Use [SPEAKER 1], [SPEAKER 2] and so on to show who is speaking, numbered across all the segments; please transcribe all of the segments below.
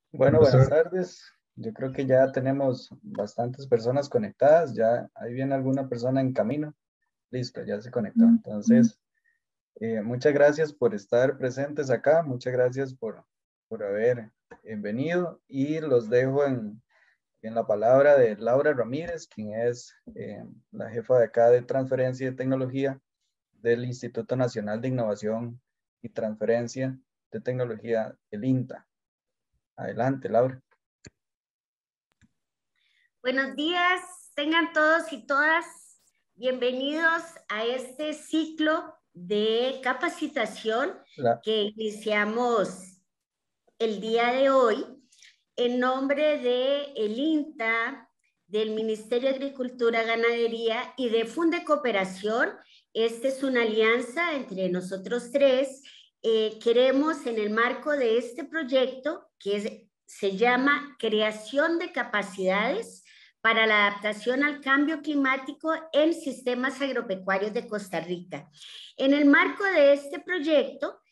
[SPEAKER 1] Bueno, buenas tardes. Yo creo que ya tenemos bastantes personas conectadas. Ya ahí viene alguna persona en camino. Listo, ya se conectó. Entonces, muchas gracias por estar presentes acá. Muchas gracias por haber venido. Y los dejo en la palabra de Laura Ramírez, quien es la jefa de acá de Transferencia y Tecnología del Instituto Nacional de Innovación y Transferencia de Tecnología, el INTA. Adelante, Laura.
[SPEAKER 2] Buenos días, tengan todos y todas bienvenidos a este ciclo de capacitación
[SPEAKER 1] La,
[SPEAKER 2] que iniciamos el día de hoy en nombre de el INTA, del Ministerio de Agricultura, Ganadería y de Funde Cooperación. Esta es una alianza entre nosotros tres. Queremos en el marco de este proyecto se llama Creación de Capacidades para la adaptación al cambio climático en sistemas agropecuarios de Costa Rica. En el marco de este proyecto,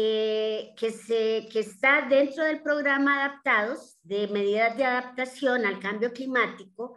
[SPEAKER 2] que está dentro del programa Adaptados de medidas de adaptación al cambio climático,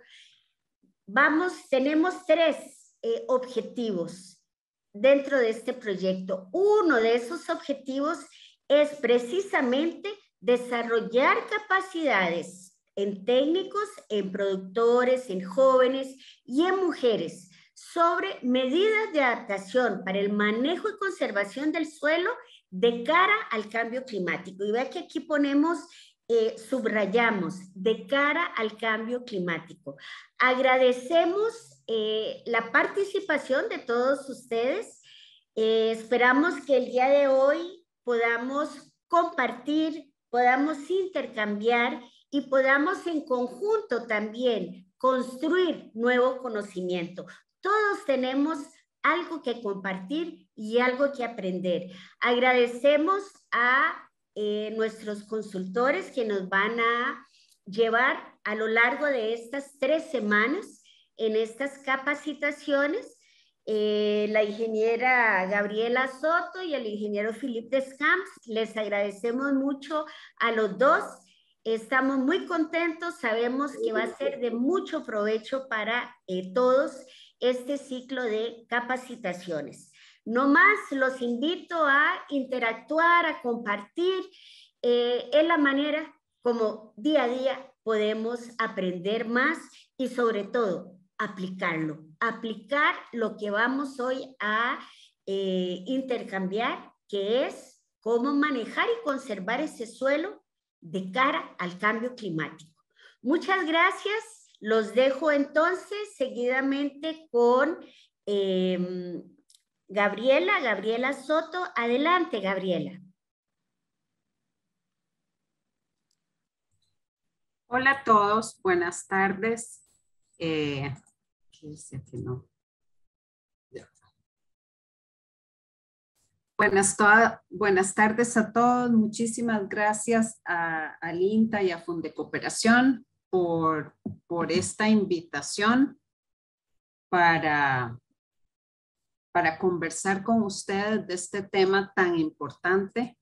[SPEAKER 2] tenemos tres objetivos dentro de este proyecto. Uno de esos objetivos es precisamente desarrollar capacidades en técnicos, en productores, en jóvenes y en mujeres sobre medidas de adaptación para el manejo y conservación del suelo de cara al cambio climático. Y vea que aquí ponemos, subrayamos, de cara al cambio climático. Agradecemos la participación de todos ustedes. Esperamos que el día de hoy podamos compartir, podamos intercambiar y podamos en conjunto también construir nuevo conocimiento. Todos tenemos algo que compartir y algo que aprender. Agradecemos a nuestros consultores que nos van a llevar a lo largo de estas 3 semanas en estas capacitaciones. La ingeniera Gabriela Soto y el ingeniero Philippe Descamps, les agradecemos mucho a los dos. Estamos muy contentos, sabemos que va a ser de mucho provecho para todos este ciclo de capacitaciones. No más, los invito a interactuar, a compartir. Es la manera como día a día podemos aprender más y sobre todo aplicarlo, aplicar lo que vamos hoy a intercambiar, que es cómo manejar y conservar ese suelo de cara al cambio climático. Muchas gracias. Los dejo entonces seguidamente con Gabriela Soto. Adelante, Gabriela.
[SPEAKER 3] Hola a todos, buenas tardes. ¿Qué dice que no? Buenas tardes a todos. Muchísimas gracias al INTA y a Funde Cooperación por esta invitación para conversar con ustedes de este tema tan importante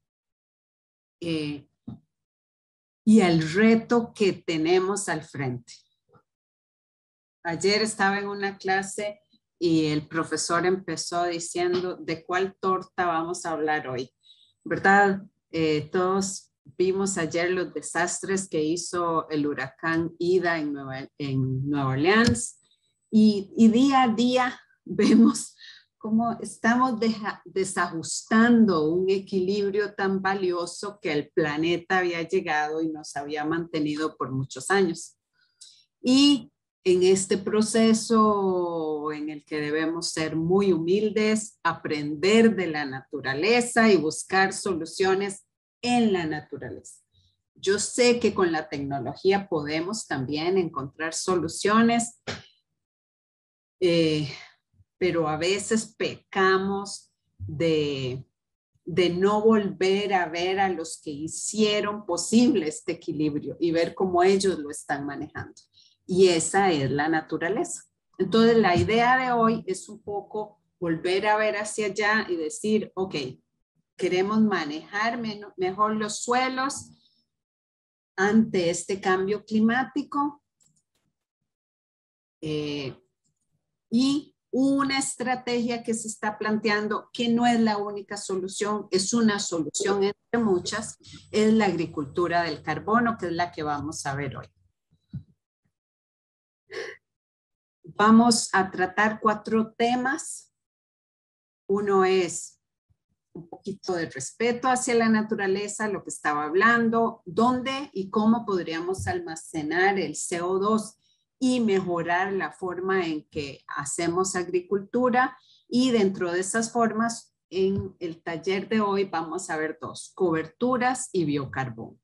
[SPEAKER 3] y el reto que tenemos al frente. Ayer estaba en una clase y el profesor empezó diciendo de cuál torta vamos a hablar hoy, ¿verdad? Todos vimos ayer los desastres que hizo el huracán Ida en Nueva Orleans y día a día vemos cómo estamos desajustando un equilibrio tan valioso que el planeta había llegado y nos había mantenido por muchos años. Y en este proceso en el que debemos ser muy humildes, aprender de la naturaleza y buscar soluciones en la naturaleza. Yo sé que con la tecnología podemos también encontrar soluciones, pero a veces pecamos de no volver a ver a los que hicieron posible este equilibrio y ver cómo ellos lo están manejando. Y esa es la naturaleza. Entonces, la idea de hoy es un poco volver a ver hacia allá y decir, ok, queremos manejar mejor los suelos, ante este cambio climático y una estrategia que se está planteando, que no es la única solución, es una solución entre muchas, es la agricultura del carbono, que es la que vamos a ver hoy. Vamos a tratar 4 temas. Uno es un poquito de respeto hacia la naturaleza, lo que estaba hablando, dónde y cómo podríamos almacenar el CO2 y mejorar la forma en que hacemos agricultura. Y dentro de esas formas, en el taller de hoy vamos a ver 2, coberturas y biocarbono.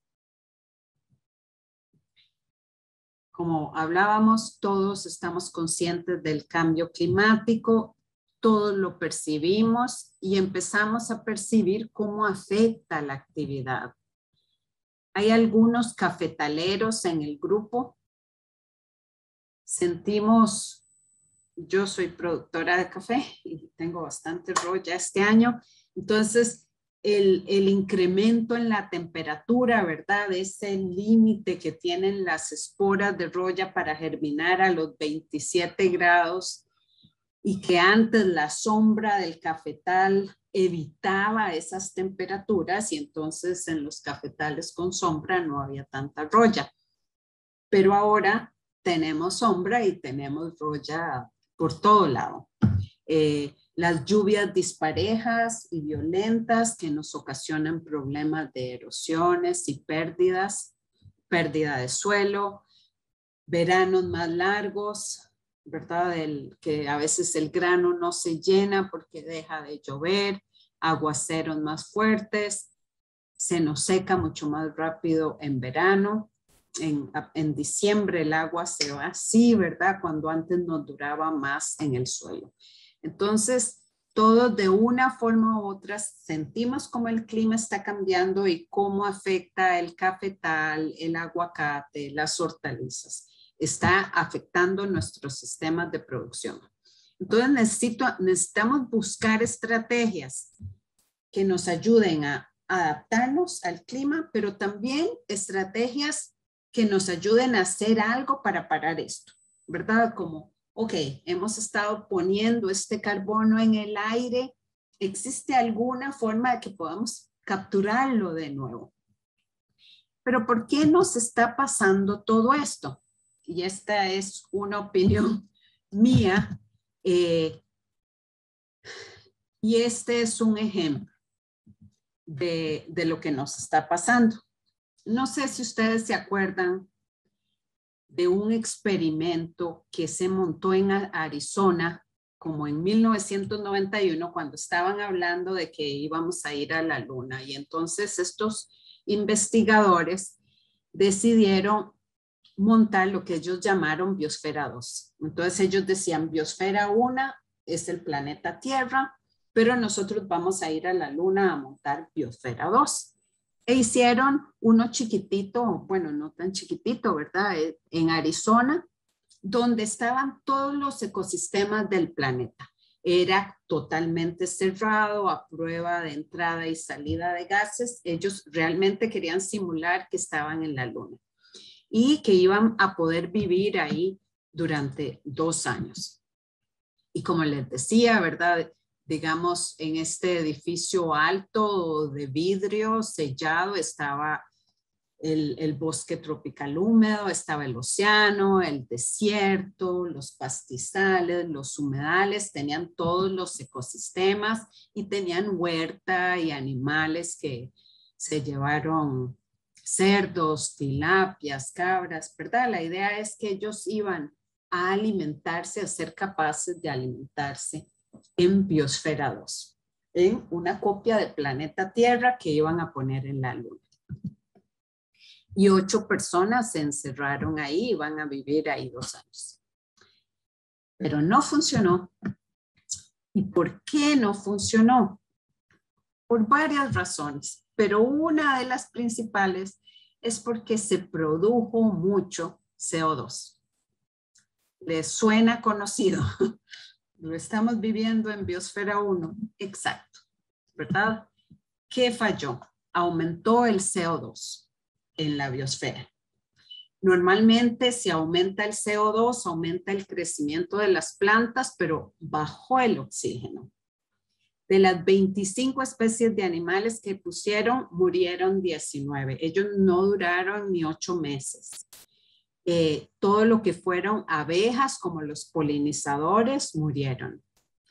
[SPEAKER 3] Como hablábamos, todos estamos conscientes del cambio climático, todos lo percibimos y empezamos a percibir cómo afecta la actividad. Hay algunos cafetaleros en el grupo. Sentimos, yo soy productora de café y tengo bastante roya este año, entonces el incremento en la temperatura, ¿verdad? Ese límite que tienen las esporas de roya para germinar a los 27 grados y que antes la sombra del cafetal evitaba esas temperaturas y entonces en los cafetales con sombra no había tanta roya. Pero ahora tenemos sombra y tenemos roya por todo lado. Las lluvias disparejas y violentas que nos ocasionan problemas de erosiones y pérdidas, pérdida de suelo, veranos más largos, ¿verdad? Que a veces el grano no se llena porque deja de llover, aguaceros más fuertes, se nos seca mucho más rápido en verano. En diciembre el agua se va así, ¿verdad? Cuando antes nos duraba más en el suelo. Entonces, todos de una forma u otra sentimos cómo el clima está cambiando y cómo afecta el cafetal, el aguacate, las hortalizas. Está afectando nuestros sistemas de producción. Entonces, necesitamos buscar estrategias que nos ayuden a adaptarnos al clima, pero también estrategias que nos ayuden a hacer algo para parar esto, ¿verdad? Como, ok, hemos estado poniendo este carbono en el aire, ¿existe alguna forma de que podamos capturarlo de nuevo? Pero ¿por qué nos está pasando todo esto? Y esta es una opinión mía, y este es un ejemplo de lo que nos está pasando. No sé si ustedes se acuerdan de un experimento que se montó en Arizona como en 1991 cuando estaban hablando de que íbamos a ir a la luna. Y entonces estos investigadores decidieron montar lo que ellos llamaron Biosfera 2. Entonces ellos decían Biosfera 1 es el planeta Tierra, pero nosotros vamos a ir a la luna a montar Biosfera 2. E hicieron uno chiquitito, bueno, no tan chiquitito, ¿verdad? En Arizona, donde estaban todos los ecosistemas del planeta. Era totalmente cerrado, a prueba de entrada y salida de gases. Ellos realmente querían simular que estaban en la luna y que iban a poder vivir ahí durante 2 años. Y como les decía, ¿verdad? Digamos, en este edificio alto de vidrio sellado estaba el bosque tropical húmedo, estaba el océano, el desierto, los pastizales, los humedales, tenían todos los ecosistemas y tenían huerta y animales que se llevaron cerdos, tilapias, cabras, ¿verdad? La idea es que ellos iban a alimentarse, a ser capaces de alimentarse en Biosfera 2, en una copia del planeta Tierra que iban a poner en la luna. Y 8 personas se encerraron ahí y van a vivir ahí 2 años. Pero no funcionó. ¿Y por qué no funcionó? Por varias razones, pero una de las principales es porque se produjo mucho CO2. ¿Les suena conocido? Lo estamos viviendo en Biosfera 1, exacto, ¿verdad? ¿Qué falló? Aumentó el CO2. en la biosfera. Normalmente si aumenta el CO2, aumenta el crecimiento de las plantas, pero bajó el oxígeno. De las 25 especies de animales que pusieron, murieron 19. Ellos no duraron ni 8 meses. Todo lo que fueron abejas, como los polinizadores, murieron.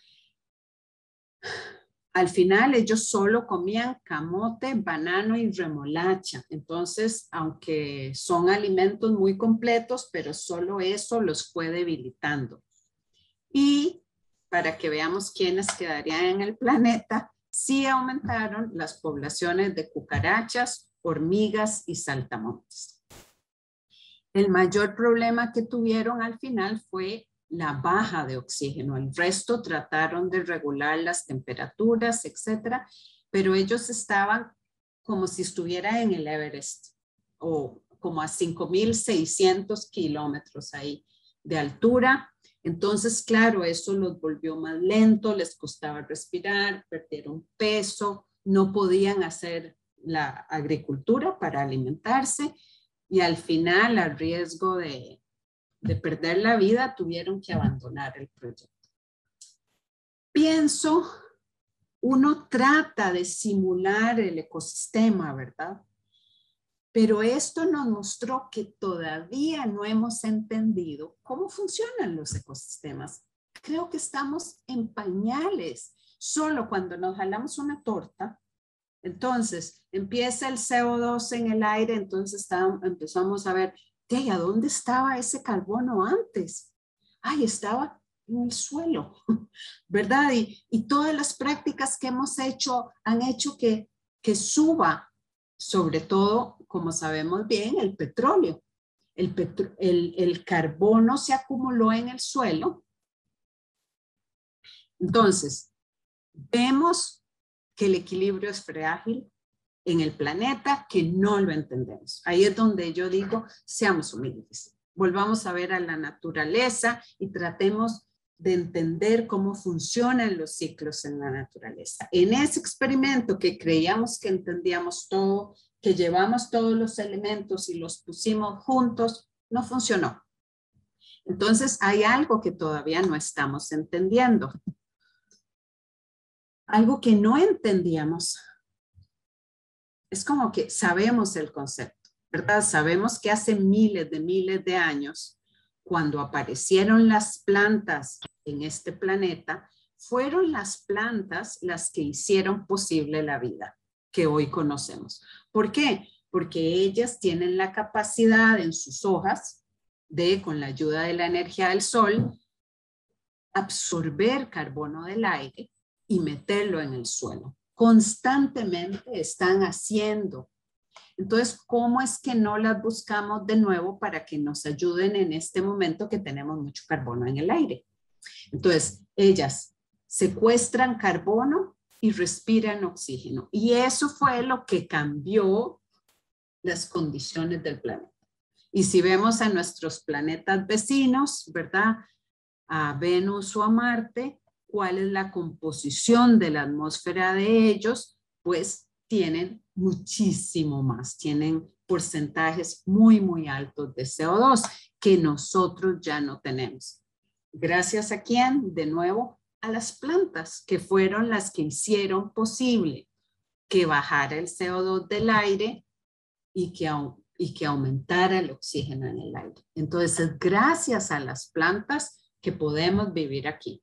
[SPEAKER 3] Al final ellos solo comían camote, banano y remolacha. Entonces, aunque son alimentos muy completos, pero solo eso los fue debilitando. Y para que veamos quiénes quedarían en el planeta, sí aumentaron las poblaciones de cucarachas, hormigas y saltamontes. El mayor problema que tuvieron al final fue la baja de oxígeno. El resto trataron de regular las temperaturas, etcétera, pero ellos estaban como si estuvieran en el Everest o como a 5.600 kilómetros ahí de altura. Entonces, claro, eso los volvió más lentos, les costaba respirar, perdieron peso, no podían hacer la agricultura para alimentarse y al final, a riesgo de perder la vida, tuvieron que abandonar el proyecto. Pienso, uno trata de simular el ecosistema, ¿verdad? Pero esto nos mostró que todavía no hemos entendido cómo funcionan los ecosistemas. Creo que estamos en pañales. Solo cuando nos jalamos una torta, entonces empieza el CO2 en el aire, entonces empezamos a ver, ¿a dónde estaba ese carbono antes? Ay, estaba en el suelo, ¿verdad? Y todas las prácticas que hemos hecho han hecho que suba, sobre todo, como sabemos bien, el petróleo. El carbono se acumuló en el suelo. Entonces, vemos que el equilibrio es frágil en el planeta, que no lo entendemos. Ahí es donde yo digo, seamos humildes. Volvamos a ver a la naturaleza y tratemos de entender cómo funcionan los ciclos en la naturaleza. En ese experimento que creíamos que entendíamos todo, que llevamos todos los elementos y los pusimos juntos, no funcionó. Entonces hay algo que todavía no estamos entendiendo. Algo que no entendíamos. Es como que sabemos el concepto, ¿verdad? Sabemos que hace miles de años, cuando aparecieron las plantas en este planeta, fueron las plantas las que hicieron posible la vida que hoy conocemos. ¿Por qué? Porque ellas tienen la capacidad en sus hojas de, con la ayuda de la energía del sol, absorber carbono del aire y meterlo en el suelo. Constantemente están haciendo. Entonces, ¿cómo es que no las buscamos de nuevo para que nos ayuden en este momento que tenemos mucho carbono en el aire? Entonces, ellas secuestran carbono y respiran oxígeno. Y eso fue lo que cambió las condiciones del planeta. Y si vemos a nuestros planetas vecinos, ¿verdad? A Venus o a Marte, cuál es la composición de la atmósfera de ellos, pues tienen muchísimo más, tienen porcentajes muy altos de CO2 que nosotros ya no tenemos. Gracias a quién, de nuevo, a las plantas que fueron las que hicieron posible que bajara el CO2 del aire y que aumentara el oxígeno en el aire. Entonces, gracias a las plantas que podemos vivir aquí.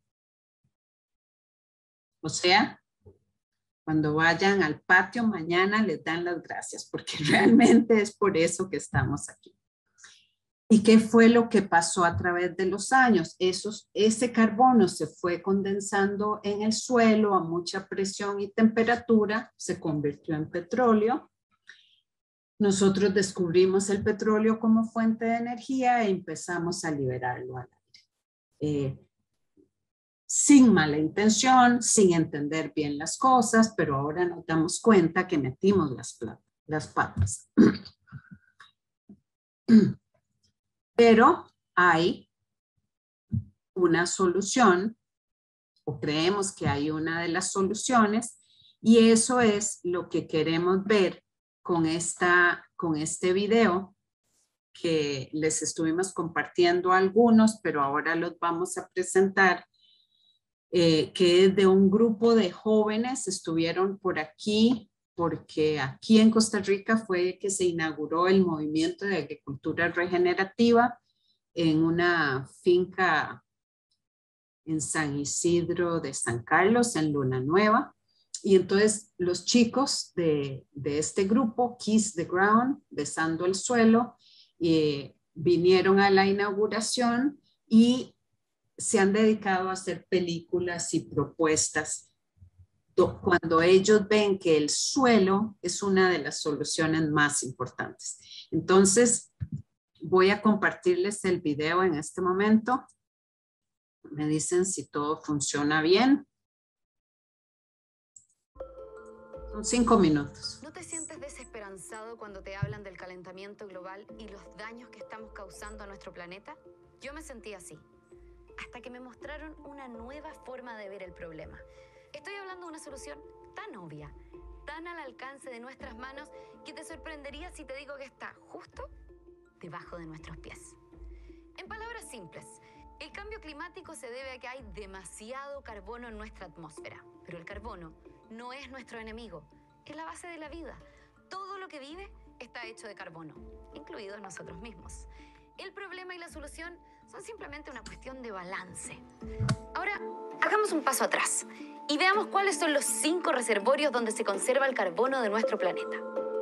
[SPEAKER 3] O sea, cuando vayan al patio mañana les dan las gracias porque realmente es por eso que estamos aquí. ¿Y qué fue lo que pasó a través de los años? Ese carbono se fue condensando en el suelo a mucha presión y temperatura, se convirtió en petróleo. Nosotros descubrimos el petróleo como fuente de energía e empezamos a liberarlo al aire. Sin mala intención, sin entender bien las cosas, pero ahora nos damos cuenta que metimos las patas. Pero hay una solución, o creemos que hay una de las soluciones, y eso es lo que queremos ver con este video que les estuvimos compartiendo algunos, pero ahora los vamos a presentar, que es de un grupo de jóvenes. Estuvieron por aquí porque aquí en Costa Rica fue que se inauguró el movimiento de agricultura regenerativa en una finca en San Isidro de San Carlos, en Luna Nueva. Y entonces los chicos de este grupo, Kiss the Ground, Besando el Suelo, vinieron a la inauguración y se han dedicado a hacer películas y propuestas cuando ellos ven que el suelo es una de las soluciones más importantes. Entonces, voy a compartirles el video en este momento. Me dicen si todo funciona bien. Son 5 minutos.
[SPEAKER 4] ¿No te sientes desesperanzado cuando te hablan del calentamiento global y los daños que estamos causando a nuestro planeta? Yo me sentí así, hasta que me mostraron una nueva forma de ver el problema. Estoy hablando de una solución tan obvia, tan al alcance de nuestras manos, que te sorprendería si te digo que está justo debajo de nuestros pies. En palabras simples, el cambio climático se debe a que hay demasiado carbono en nuestra atmósfera. Pero el carbono no es nuestro enemigo, es la base de la vida. Todo lo que vive está hecho de carbono, incluidos nosotros mismos. El problema y la solución son simplemente una cuestión de balance. Ahora, hagamos un paso atrás y veamos cuáles son los 5 reservorios donde se conserva el carbono de nuestro planeta.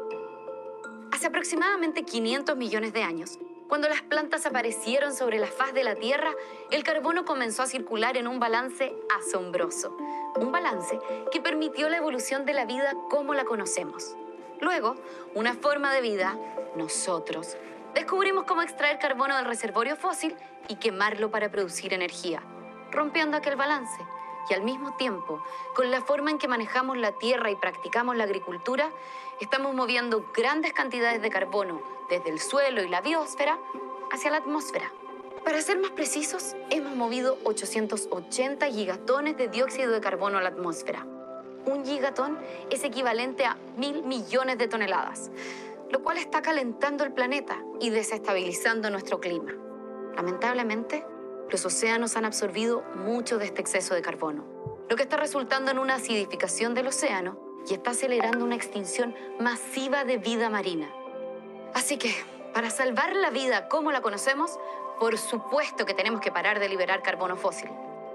[SPEAKER 4] Hace aproximadamente 500 millones de años, cuando las plantas aparecieron sobre la faz de la Tierra, el carbono comenzó a circular en un balance asombroso. Un balance que permitió la evolución de la vida como la conocemos. Luego, una forma de vida, nosotros, descubrimos cómo extraer carbono del reservorio fósil y quemarlo para producir energía, rompiendo aquel balance. Y al mismo tiempo, con la forma en que manejamos la tierra y practicamos la agricultura, estamos moviendo grandes cantidades de carbono desde el suelo y la biosfera hacia la atmósfera. Para ser más precisos, hemos movido 880 gigatones de dióxido de carbono a la atmósfera. Un gigatón es equivalente a 1.000 millones de toneladas, lo cual está calentando el planeta y desestabilizando nuestro clima. Lamentablemente, los océanos han absorbido mucho de este exceso de carbono, lo que está resultando en una acidificación del océano y está acelerando una extinción masiva de vida marina. Así que, para salvar la vida como la conocemos, por supuesto que tenemos que parar de liberar carbono fósil.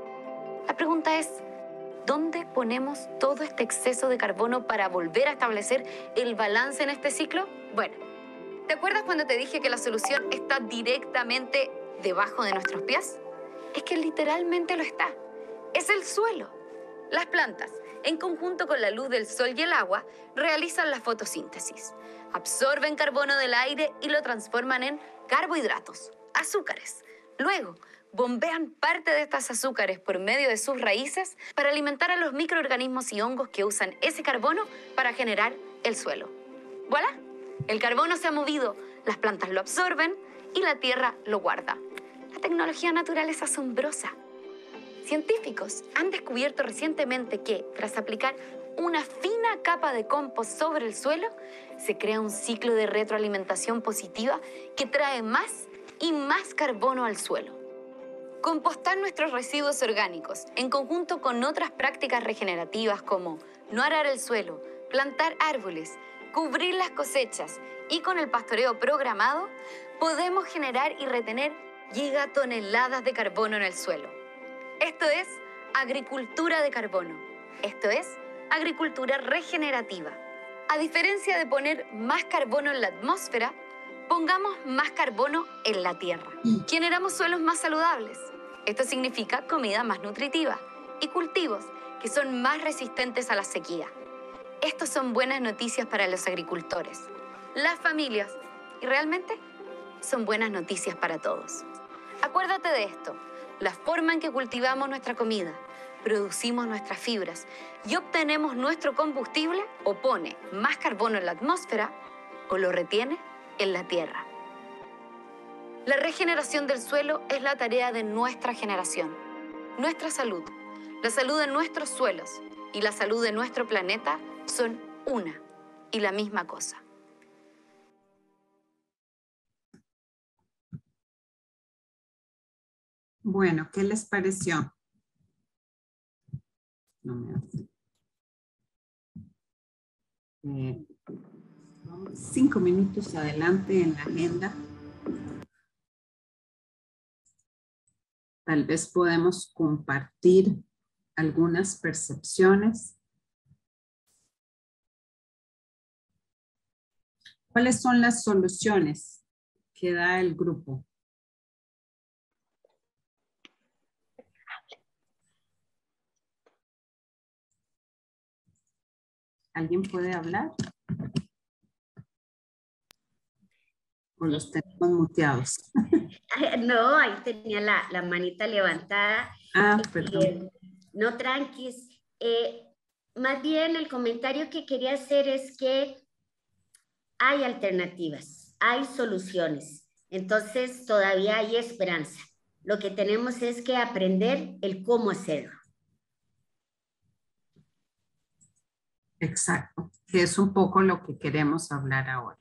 [SPEAKER 4] La pregunta es, ¿dónde ponemos todo este exceso de carbono para volver a establecer el balance en este ciclo? Bueno, ¿te acuerdas cuando te dije que la solución está directamente debajo de nuestros pies? Es que literalmente lo está. Es el suelo. Las plantas, en conjunto con la luz del sol y el agua, realizan la fotosíntesis. Absorben carbono del aire y lo transforman en carbohidratos, azúcares. Luego, bombean parte de estas azúcares por medio de sus raíces para alimentar a los microorganismos y hongos que usan ese carbono para generar el suelo. ¡Voilà! El carbono se ha movido, las plantas lo absorben y la tierra lo guarda. La tecnología natural es asombrosa. Científicos han descubierto recientemente que, tras aplicar una fina capa de compost sobre el suelo, se crea un ciclo de retroalimentación positiva que trae más y más carbono al suelo. Compostar nuestros residuos orgánicos, en conjunto con otras prácticas regenerativas como no arar el suelo, plantar árboles, cubrir las cosechas y con el pastoreo programado, podemos generar y retener gigatoneladas de carbono en el suelo. Esto es agricultura de carbono. Esto es agricultura regenerativa. A diferencia de poner más carbono en la atmósfera, pongamos más carbono en la tierra. Generamos suelos más saludables. Esto significa comida más nutritiva y cultivos que son más resistentes a la sequía. Estas son buenas noticias para los agricultores, las familias y realmente son buenas noticias para todos. Acuérdate de esto, la forma en que cultivamos nuestra comida, producimos nuestras fibras y obtenemos nuestro combustible o pone más carbono en la atmósfera o lo retiene en la tierra. La regeneración del suelo es la tarea de nuestra generación. Nuestra salud, la salud de nuestros suelos y la salud de nuestro planeta son una y la misma cosa.
[SPEAKER 3] Bueno, ¿qué les pareció? No me hace. 5 minutos adelante en la agenda. Tal vez podemos compartir algunas percepciones. ¿Cuáles son las soluciones que da el grupo? ¿Alguien puede hablar? ¿O los tenemos muteados?
[SPEAKER 2] No, ahí tenía la manita levantada.
[SPEAKER 3] Ah, perdón.
[SPEAKER 2] No, tranquis. Más bien el comentario que quería hacer es que hay alternativas, hay soluciones. Entonces todavía hay esperanza. Lo que tenemos es que aprender el cómo hacerlo.
[SPEAKER 3] Exacto, que es un poco lo que queremos hablar ahora.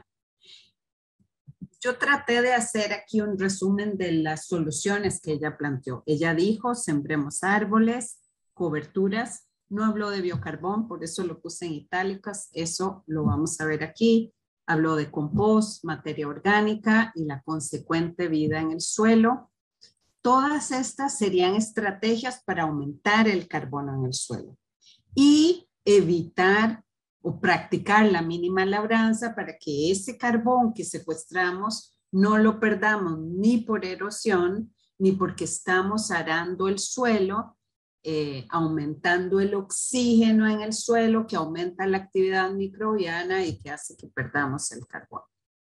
[SPEAKER 3] Yo traté de hacer aquí un resumen de las soluciones que ella planteó. Ella dijo, sembremos árboles, coberturas. No habló de biocarbón, por eso lo puse en itálicas. Eso lo vamos a ver aquí. Habló de compost, materia orgánica y la consecuente vida en el suelo. Todas estas serían estrategias para aumentar el carbono en el suelo y evitar o practicar la mínima labranza para que ese carbón que secuestramos no lo perdamos ni por erosión ni porque estamos arando el suelo, aumentando el oxígeno en el suelo que aumenta la actividad microbiana y que hace que perdamos el carbono.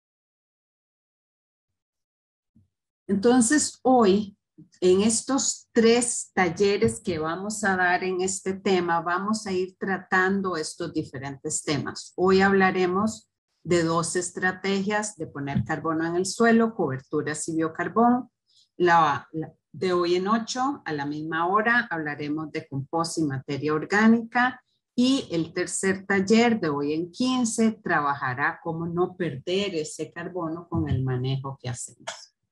[SPEAKER 3] Entonces hoy, en estos 3 talleres que vamos a dar en este tema, vamos a ir tratando estos diferentes temas. Hoy hablaremos de 2 estrategias de poner carbono en el suelo, coberturas y biocarbón. De hoy en 8, a la misma hora, hablaremos de compost y materia orgánica. Y el tercer taller de hoy en 15 trabajará cómo no perder ese carbono con el manejo que hacemos.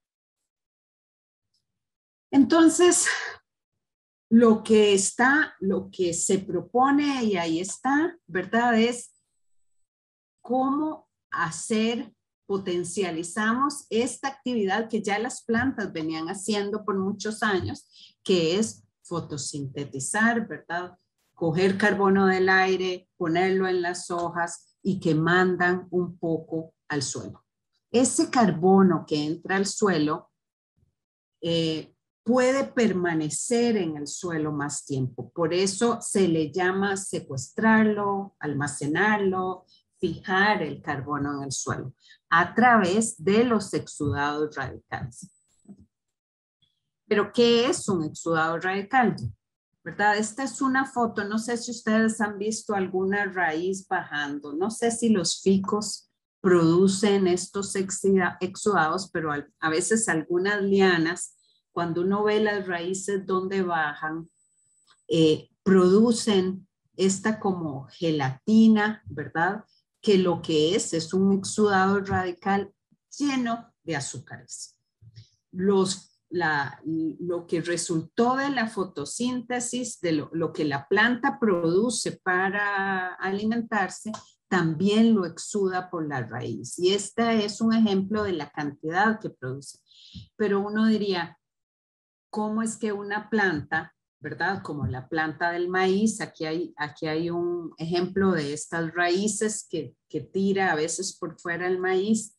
[SPEAKER 3] Entonces, lo que se propone y ahí está, ¿verdad? Es cómo potencializamos esta actividad que ya las plantas venían haciendo por muchos años, que es fotosintetizar, ¿verdad? Coger carbono del aire, ponerlo en las hojas y que mandan un poco al suelo. Ese carbono que entra al suelo, puede permanecer en el suelo más tiempo. Por eso se le llama secuestrarlo, almacenarlo, fijar el carbono en el suelo a través de los exudados radicales. ¿Pero qué es un exudado radical? ¿Verdad? Esta es una foto, no sé si ustedes han visto alguna raíz bajando, no sé si los ficus producen estos exudados, pero a veces algunas lianas, cuando uno ve las raíces donde bajan, producen esta como gelatina, ¿verdad? Que lo que es un exudado radical lleno de azúcares. Lo que resultó de la fotosíntesis, de lo que la planta produce para alimentarse, también lo exuda por la raíz. Y este es un ejemplo de la cantidad que produce. Pero uno diría, ¿cómo es que una planta, verdad? Como la planta del maíz, aquí hay un ejemplo de estas raíces que tira a veces por fuera el maíz,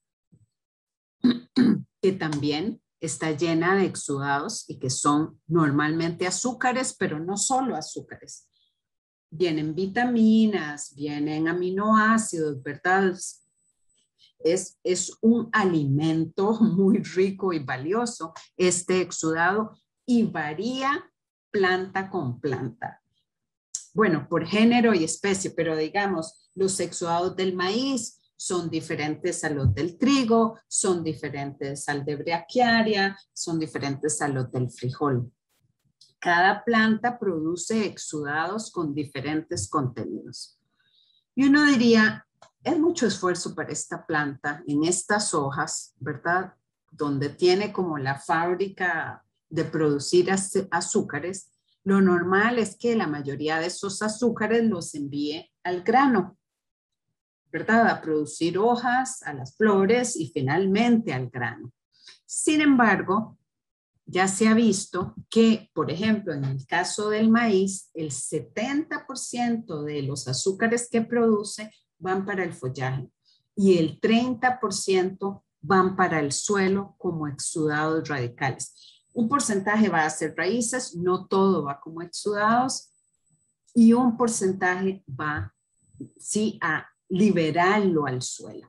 [SPEAKER 3] que también está llena de exudados y que son normalmente azúcares, pero no solo azúcares. Vienen vitaminas, vienen aminoácidos, ¿verdad? Es un alimento muy rico y valioso, este exudado, y varía planta con planta. Bueno, por género y especie, pero digamos, los exudados del maíz son diferentes a los del trigo, son diferentes al de braquiaria, son diferentes a los del frijol. Cada planta produce exudados con diferentes contenidos. Y uno diría, es mucho esfuerzo para esta planta en estas hojas, ¿verdad? Donde tiene como la fábrica de producir azúcares, lo normal es que la mayoría de esos azúcares los envíe al grano, ¿verdad? A producir hojas, a las flores y finalmente al grano. Sin embargo, ya se ha visto que, por ejemplo, en el caso del maíz, el 70% de los azúcares que produce van para el follaje y el 30% van para el suelo como exudados radicales. Un porcentaje va a ser raíces, no todo va como exudados, y un porcentaje va, sí, a liberarlo al suelo.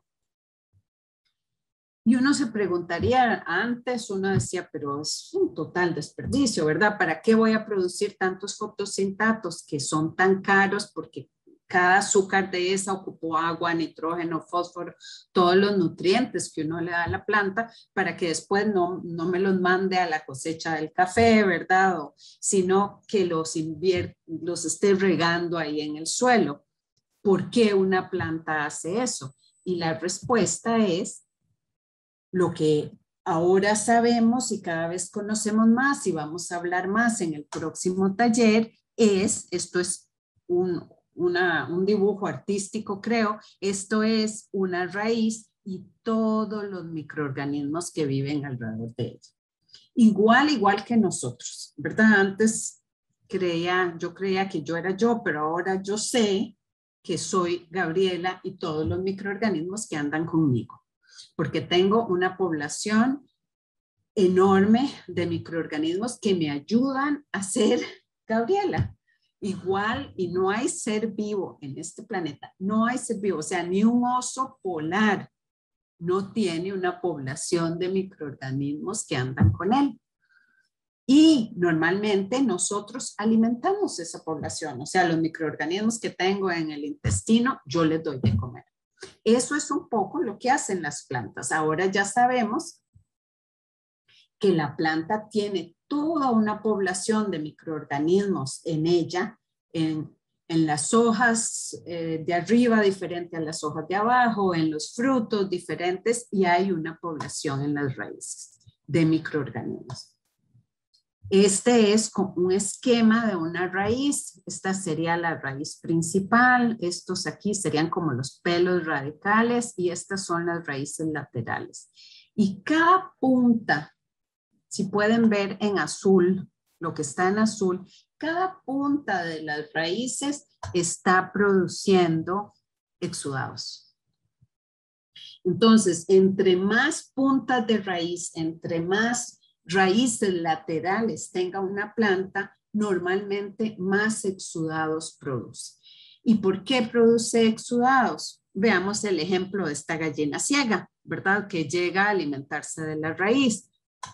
[SPEAKER 3] Y uno se preguntaría, antes uno decía, pero es un total desperdicio, ¿verdad? ¿Para qué voy a producir tantos fotosintatos que son tan caros? Porque cada azúcar de esa ocupó agua, nitrógeno, fósforo, todos los nutrientes que uno le da a la planta para que después no me los mande a la cosecha del café, ¿verdad? Sino que los esté regando ahí en el suelo. ¿Por qué una planta hace eso? Y la respuesta es lo que ahora sabemos y cada vez conocemos más y vamos a hablar más en el próximo taller, esto es un dibujo artístico, creo, esto es una raíz y todos los microorganismos que viven alrededor de ella. Igual que nosotros, ¿verdad? Antes yo creía que yo era yo, pero ahora yo sé que soy Gabriela y todos los microorganismos que andan conmigo, porque tengo una población enorme de microorganismos que me ayudan a ser Gabriela. Igual, y no hay ser vivo en este planeta, no hay ser vivo, o sea, ni un oso polar no tiene una población de microorganismos que andan con él. Y normalmente nosotros alimentamos esa población, o sea, los microorganismos que tengo en el intestino, yo les doy de comer. Eso es un poco lo que hacen las plantas. Ahora ya sabemos que la planta tiene toda una población de microorganismos en ella, en las hojas de arriba diferente a las hojas de abajo, en los frutos diferentes, y hay una población en las raíces de microorganismos. Este es un esquema de una raíz. Esta sería la raíz principal. Estos aquí serían como los pelos radicales y estas son las raíces laterales. Y cada punta, si pueden ver en azul, lo que está en azul, cada punta de las raíces está produciendo exudados. Entonces, entre más puntas de raíz, entre más raíces laterales tenga una planta, normalmente más exudados produce. ¿Y por qué produce exudados? Veamos el ejemplo de esta gallina ciega, ¿verdad? Que llega a alimentarse de la raíz.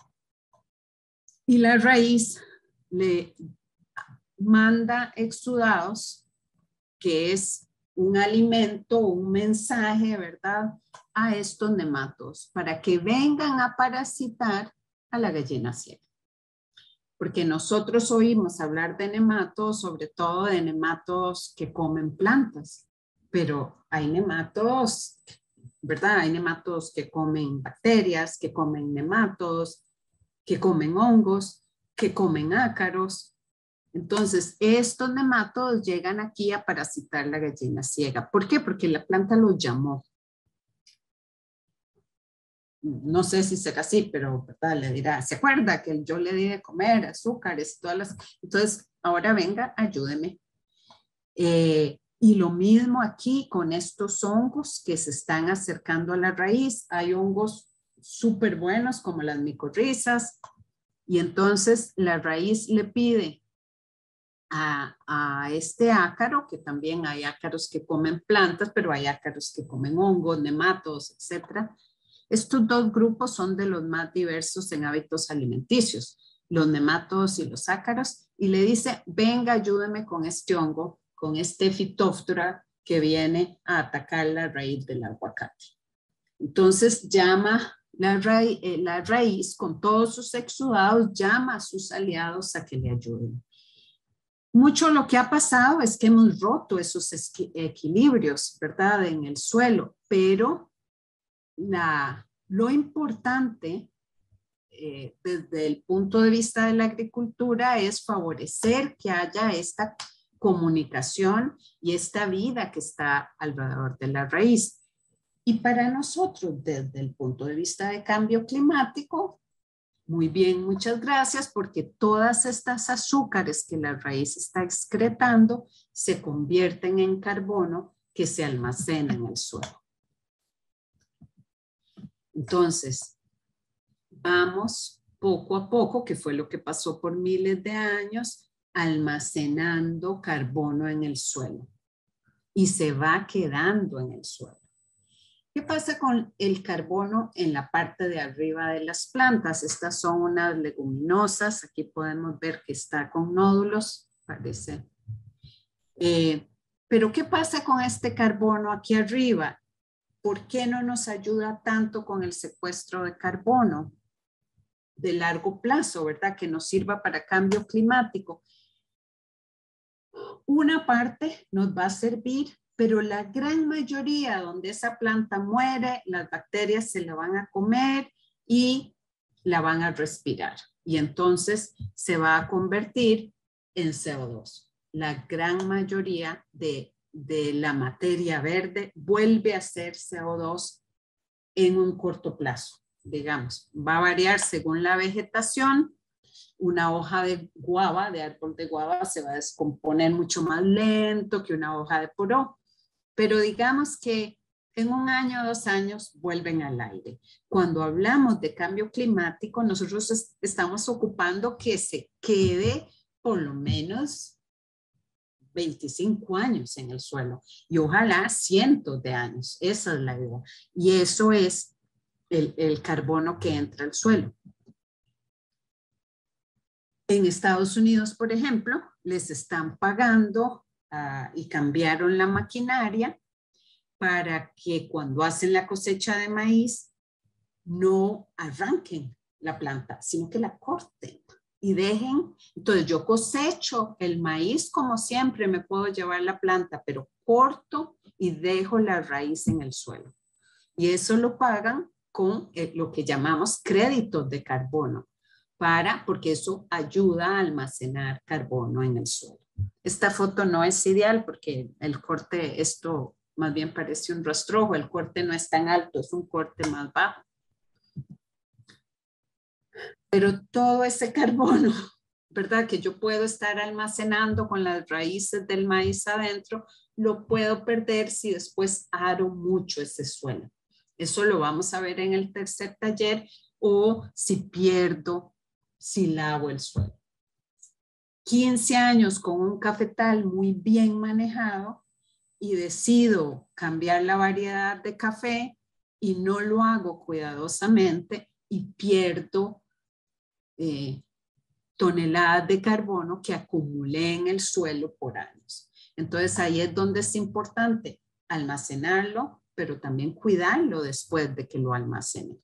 [SPEAKER 3] Y la raíz le manda exudados, que es un alimento, un mensaje, ¿verdad? A estos nematodos para que vengan a parasitar a la gallina ciega. Porque nosotros oímos hablar de nematodos, sobre todo de nematodos que comen plantas, pero hay nematodos, ¿verdad? Hay nematodos que comen bacterias, que comen nematodos, que comen hongos, que comen ácaros. Entonces, estos nematodos llegan aquí a parasitar la gallina ciega. ¿Por qué? Porque la planta los llamó. No sé si será así, pero ¿verdad? Le dirá, ¿se acuerda que yo le di de comer azúcares? Entonces, ahora venga, ayúdeme. Y lo mismo aquí con estos hongos que se están acercando a la raíz. Hay hongos súper buenos como las micorrizas. Y entonces la raíz le pide a este ácaro, que también hay ácaros que comen plantas, pero hay ácaros que comen hongos, nematodos, etcétera. Estos dos grupos son de los más diversos en hábitos alimenticios, los nematodos y los ácaros, y le dice, venga, ayúdeme con este hongo, con este Phytophthora que viene a atacar la raíz del aguacate. Entonces llama la raíz con todos sus exudados, llama a sus aliados a que le ayuden. Mucho lo que ha pasado es que hemos roto esos equilibrios, ¿verdad? En el suelo, pero lo importante desde el punto de vista de la agricultura es favorecer que haya esta comunicación y esta vida que está alrededor de la raíz. Y para nosotros, desde el punto de vista de cambio climático, muy bien, muchas gracias, porque todas estas azúcares que la raíz está excretando se convierten en carbono que se almacena en el suelo. Entonces, vamos poco a poco, que fue lo que pasó por miles de años, almacenando carbono en el suelo y se va quedando en el suelo. ¿Qué pasa con el carbono en la parte de arriba de las plantas? Estas son unas leguminosas. Aquí podemos ver que está con nódulos, parece. Pero ¿qué pasa con este carbono aquí arriba? ¿Por qué no nos ayuda tanto con el secuestro de carbono de largo plazo, verdad? Que nos sirva para cambio climático. Una parte nos va a servir, pero la gran mayoría donde esa planta muere, las bacterias se la van a comer y la van a respirar. Y entonces se va a convertir en CO2. La gran mayoría de la materia verde vuelve a ser CO2 en un corto plazo, digamos. Va a variar según la vegetación. Una hoja de guava, de árbol de guava, se va a descomponer mucho más lento que una hoja de poró. Pero digamos que en 1 año, 2 años vuelven al aire. Cuando hablamos de cambio climático, nosotros estamos ocupando que se quede por lo menos 25 años en el suelo y ojalá cientos de años. Esa es la idea. Y eso es el carbono que entra al suelo. En Estados Unidos, por ejemplo, les están pagando y cambiaron la maquinaria para que cuando hacen la cosecha de maíz no arranquen la planta, sino que la corten y dejen. Entonces yo cosecho el maíz como siempre, me puedo llevar la planta, pero corto y dejo la raíz en el suelo. Y eso lo pagan con lo que llamamos créditos de carbono, porque eso ayuda a almacenar carbono en el suelo. Esta foto no es ideal porque el corte, esto más bien parece un rastrojo, el corte no es tan alto, es un corte más bajo. Pero todo ese carbono, ¿verdad? Que yo puedo estar almacenando con las raíces del maíz adentro, lo puedo perder si después aro mucho ese suelo. Eso lo vamos a ver en el tercer taller, o si lavo el suelo. 15 años con un cafetal muy bien manejado y decido cambiar la variedad de café y no lo hago cuidadosamente y pierdo toneladas de carbono que acumulé en el suelo por años. Entonces ahí es donde es importante almacenarlo, pero también cuidarlo después de que lo almacene.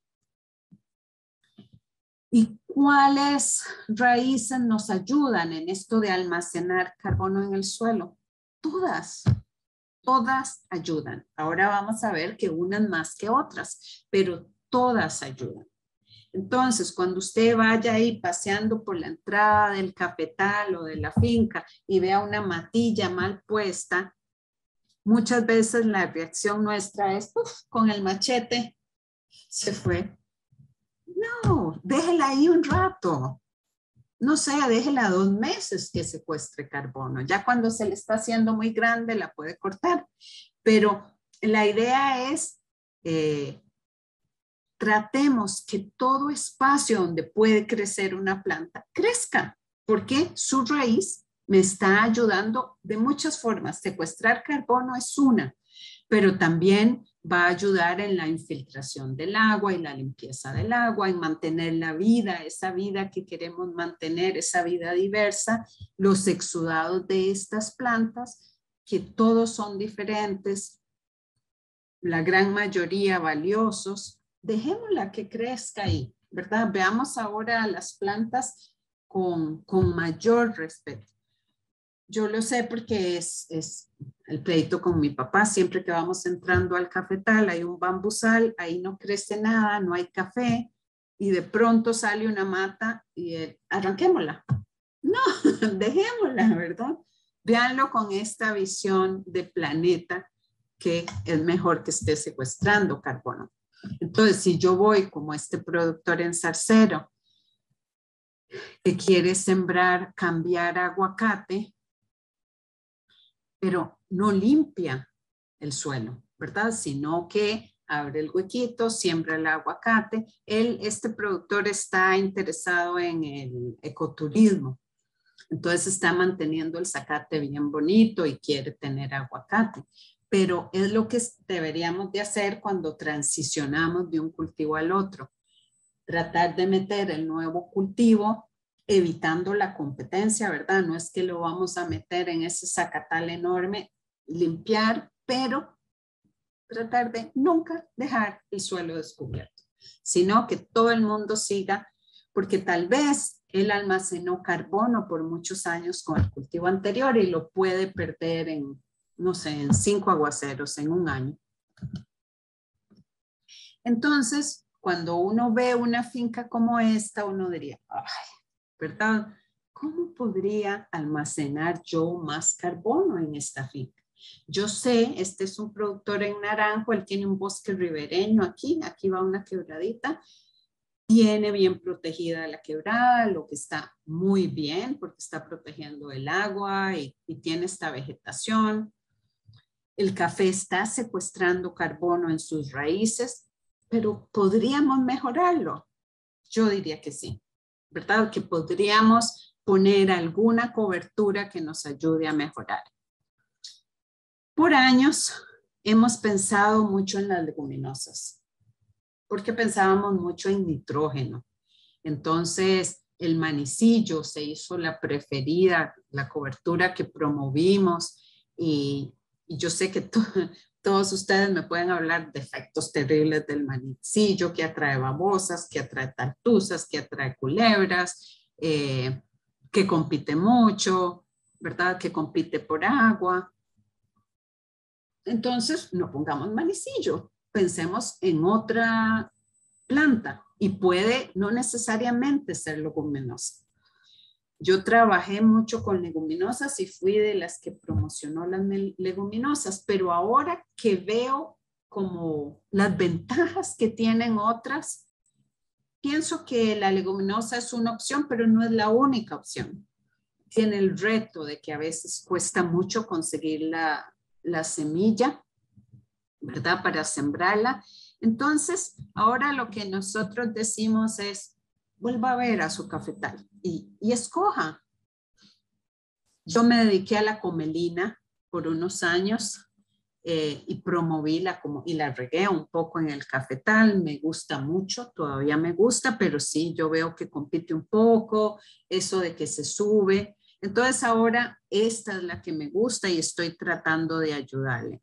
[SPEAKER 3] ¿Y cuáles raíces nos ayudan en esto de almacenar carbono en el suelo? Todas ayudan. Ahora vamos a ver que unas más que otras, pero todas ayudan. Entonces, cuando usted vaya ahí paseando por la entrada del cafetal o de la finca y vea una matilla mal puesta, muchas veces la reacción nuestra es, con el machete se fue. No, déjela ahí un rato. No sé, déjela 2 meses que secuestre carbono. Ya cuando se le está haciendo muy grande la puede cortar. Pero la idea es, tratemos que todo espacio donde puede crecer una planta crezca, porque su raíz me está ayudando de muchas formas. Secuestrar carbono es una, pero también va a ayudar en la infiltración del agua y la limpieza del agua, en mantener la vida, esa vida que queremos mantener, esa vida diversa, los exudados de estas plantas, que todos son diferentes, la gran mayoría valiosos. Dejémosla que crezca ahí, ¿verdad? Veamos ahora a las plantas con mayor respeto. Yo lo sé porque es el pleito con mi papá. Siempre que vamos entrando al cafetal hay un bambusal, ahí no crece nada, no hay café. y de pronto sale una mata y arranquémosla. No, dejémosla, ¿verdad? Véanlo con esta visión de planeta, que es mejor que esté secuestrando carbono. Entonces, si yo voy como este productor en Zarcero, que quiere sembrar, cambiar aguacate, pero no limpia el suelo, ¿verdad? Sino que abre el huequito, siembra el aguacate. Este productor está interesado en el ecoturismo. Entonces está manteniendo el zacate bien bonito y quiere tener aguacate. Pero es lo que deberíamos de hacer cuando transicionamos de un cultivo al otro. Tratar de meter el nuevo cultivo evitando la competencia, ¿verdad? No es que lo vamos a meter en ese zacatal enorme, limpiar, pero tratar de nunca dejar el suelo descubierto, sino que todo el mundo siga, porque tal vez él almacenó carbono por muchos años con el cultivo anterior y lo puede perder en, no sé, en 5 aguaceros en un año. Entonces, cuando uno ve una finca como esta, uno diría, ay, ¿verdad? ¿Cómo podría almacenar yo más carbono en esta finca? Yo sé, este es un productor en Naranjo, él tiene un bosque ribereño aquí va una quebradita, tiene bien protegida la quebrada, lo que está muy bien porque está protegiendo el agua y tiene esta vegetación. El café está secuestrando carbono en sus raíces, pero ¿podríamos mejorarlo? Yo diría que sí, ¿verdad? Que podríamos poner alguna cobertura que nos ayude a mejorar. Por años hemos pensado mucho en las leguminosas, porque pensábamos mucho en nitrógeno. Entonces, el manicillo se hizo la preferida, la cobertura que promovimos y yo sé que todos ustedes me pueden hablar de efectos terribles del manicillo, que atrae babosas, que atrae tartuzas, que atrae culebras, que compite mucho, ¿verdad? Que compite por agua. Entonces, no pongamos manicillo, pensemos en otra planta y puede no necesariamente ser leguminosa. Yo trabajé mucho con leguminosas y fui de las que promocionó las leguminosas, pero ahora que veo como las ventajas que tienen otras, pienso que la leguminosa es una opción, pero no es la única opción. Tiene el reto de que a veces cuesta mucho conseguir la semilla, ¿verdad? Para sembrarla. Entonces, ahora lo que nosotros decimos es, vuelva a ver a su cafetal y escoja. Yo me dediqué a la comelina por unos años y promoví y la regué un poco en el cafetal. Me gusta mucho, todavía me gusta, pero sí, yo veo que compite un poco, eso de que se sube. Entonces ahora esta es la que me gusta y estoy tratando de ayudarle.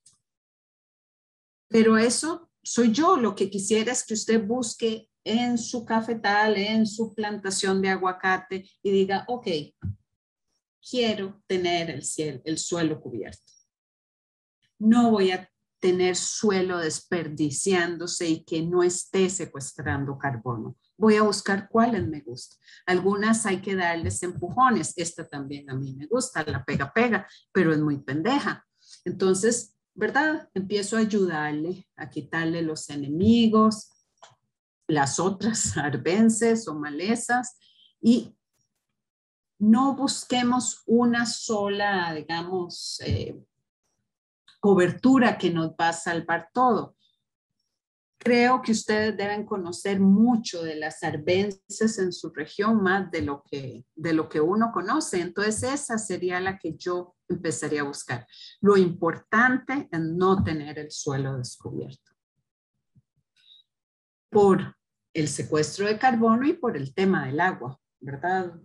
[SPEAKER 3] Pero eso soy yo. Lo que quisiera es que usted busque en su cafetal, en su plantación de aguacate y diga, ok, quiero tener el suelo cubierto. No voy a tener suelo desperdiciándose y que no esté secuestrando carbono. Voy a buscar cuáles me gustan. Algunas hay que darles empujones. Esta también a mí me gusta, la pega, pero es muy pendeja. Entonces, ¿verdad? Empiezo a ayudarle, a quitarle los enemigos, las otras arbences o malezas y no busquemos una sola, digamos, cobertura que nos va a salvar todo. Creo que ustedes deben conocer mucho de las arbences en su región, más de lo que uno conoce. Entonces esa sería la que yo empezaría a buscar. Lo importante es no tener el suelo descubierto por el secuestro de carbono y por el tema del agua, ¿verdad?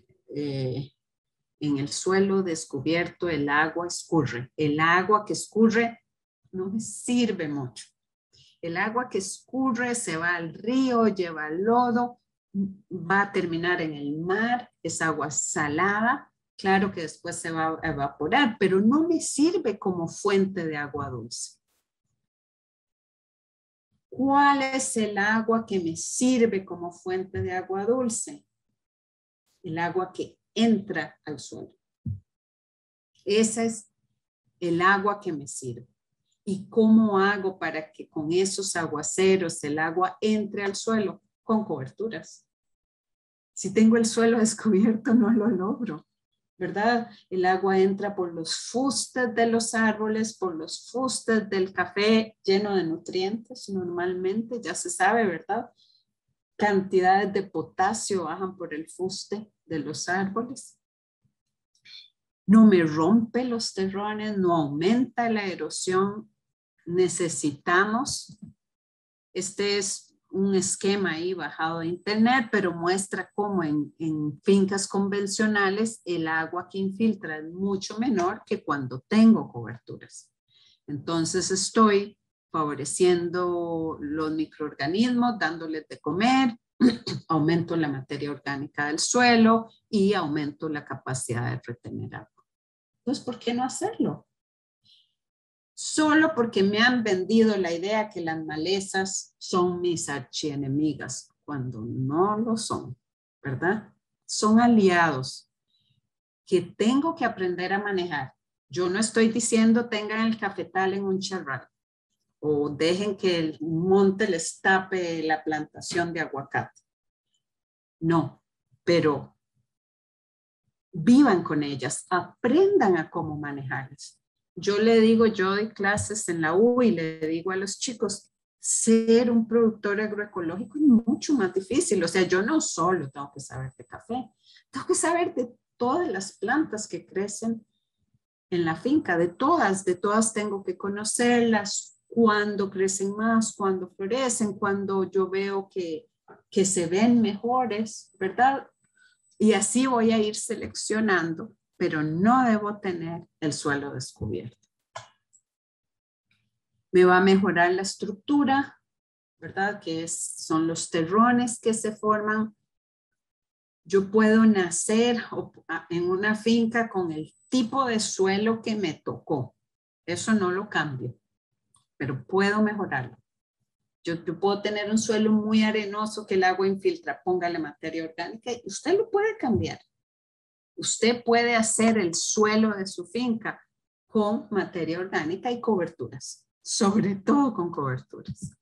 [SPEAKER 3] En el suelo descubierto el agua escurre. El agua que escurre no me sirve mucho. El agua que escurre se va al río, lleva lodo, va a terminar en el mar, es agua salada. Claro que después se va a evaporar, pero no me sirve como fuente de agua dulce. ¿Cuál es el agua que me sirve como fuente de agua dulce? El agua que entra al suelo. Esa es el agua que me sirve. ¿Y cómo hago para que con esos aguaceros el agua entre al suelo? Con coberturas. Si tengo el suelo descubierto, no lo logro, ¿verdad? El agua entra por los fustes de los árboles, por los fustes del café lleno de nutrientes normalmente, ya se sabe, ¿verdad? Cantidades de potasio bajan por el fuste de los árboles. No me rompe los terrones, no aumenta la erosión. Necesitamos, este es un esquema ahí bajado de internet, pero muestra cómo en fincas convencionales el agua que infiltra es mucho menor que cuando tengo coberturas. Entonces estoy favoreciendo los microorganismos, dándoles de comer, aumento la materia orgánica del suelo y aumento la capacidad de retener agua. Entonces, ¿por qué no hacerlo? Solo porque me han vendido la idea que las malezas son mis archienemigas, cuando no lo son, ¿verdad? Son aliados que tengo que aprender a manejar. Yo no estoy diciendo tengan el cafetal en un charral o dejen que el monte les tape la plantación de aguacate. No, pero vivan con ellas, aprendan a cómo manejarlas. Yo doy clases en la U y le digo a los chicos, ser un productor agroecológico es mucho más difícil. O sea, yo no solo tengo que saber de café, tengo que saber de todas las plantas que crecen en la finca, de todas tengo que conocerlas, cuándo crecen más, cuándo florecen, cuando yo veo que se ven mejores, ¿verdad? Y así voy a ir seleccionando, pero no debo tener el suelo descubierto. Me va a mejorar la estructura, ¿verdad? Que son los terrones que se forman. Yo puedo nacer en una finca con el tipo de suelo que me tocó. Eso no lo cambio, pero puedo mejorarlo. Yo puedo tener un suelo muy arenoso que el agua infiltra, póngale materia orgánica y usted lo puede cambiar. Usted puede hacer el suelo de su finca con materia orgánica y coberturas, sobre todo con coberturas.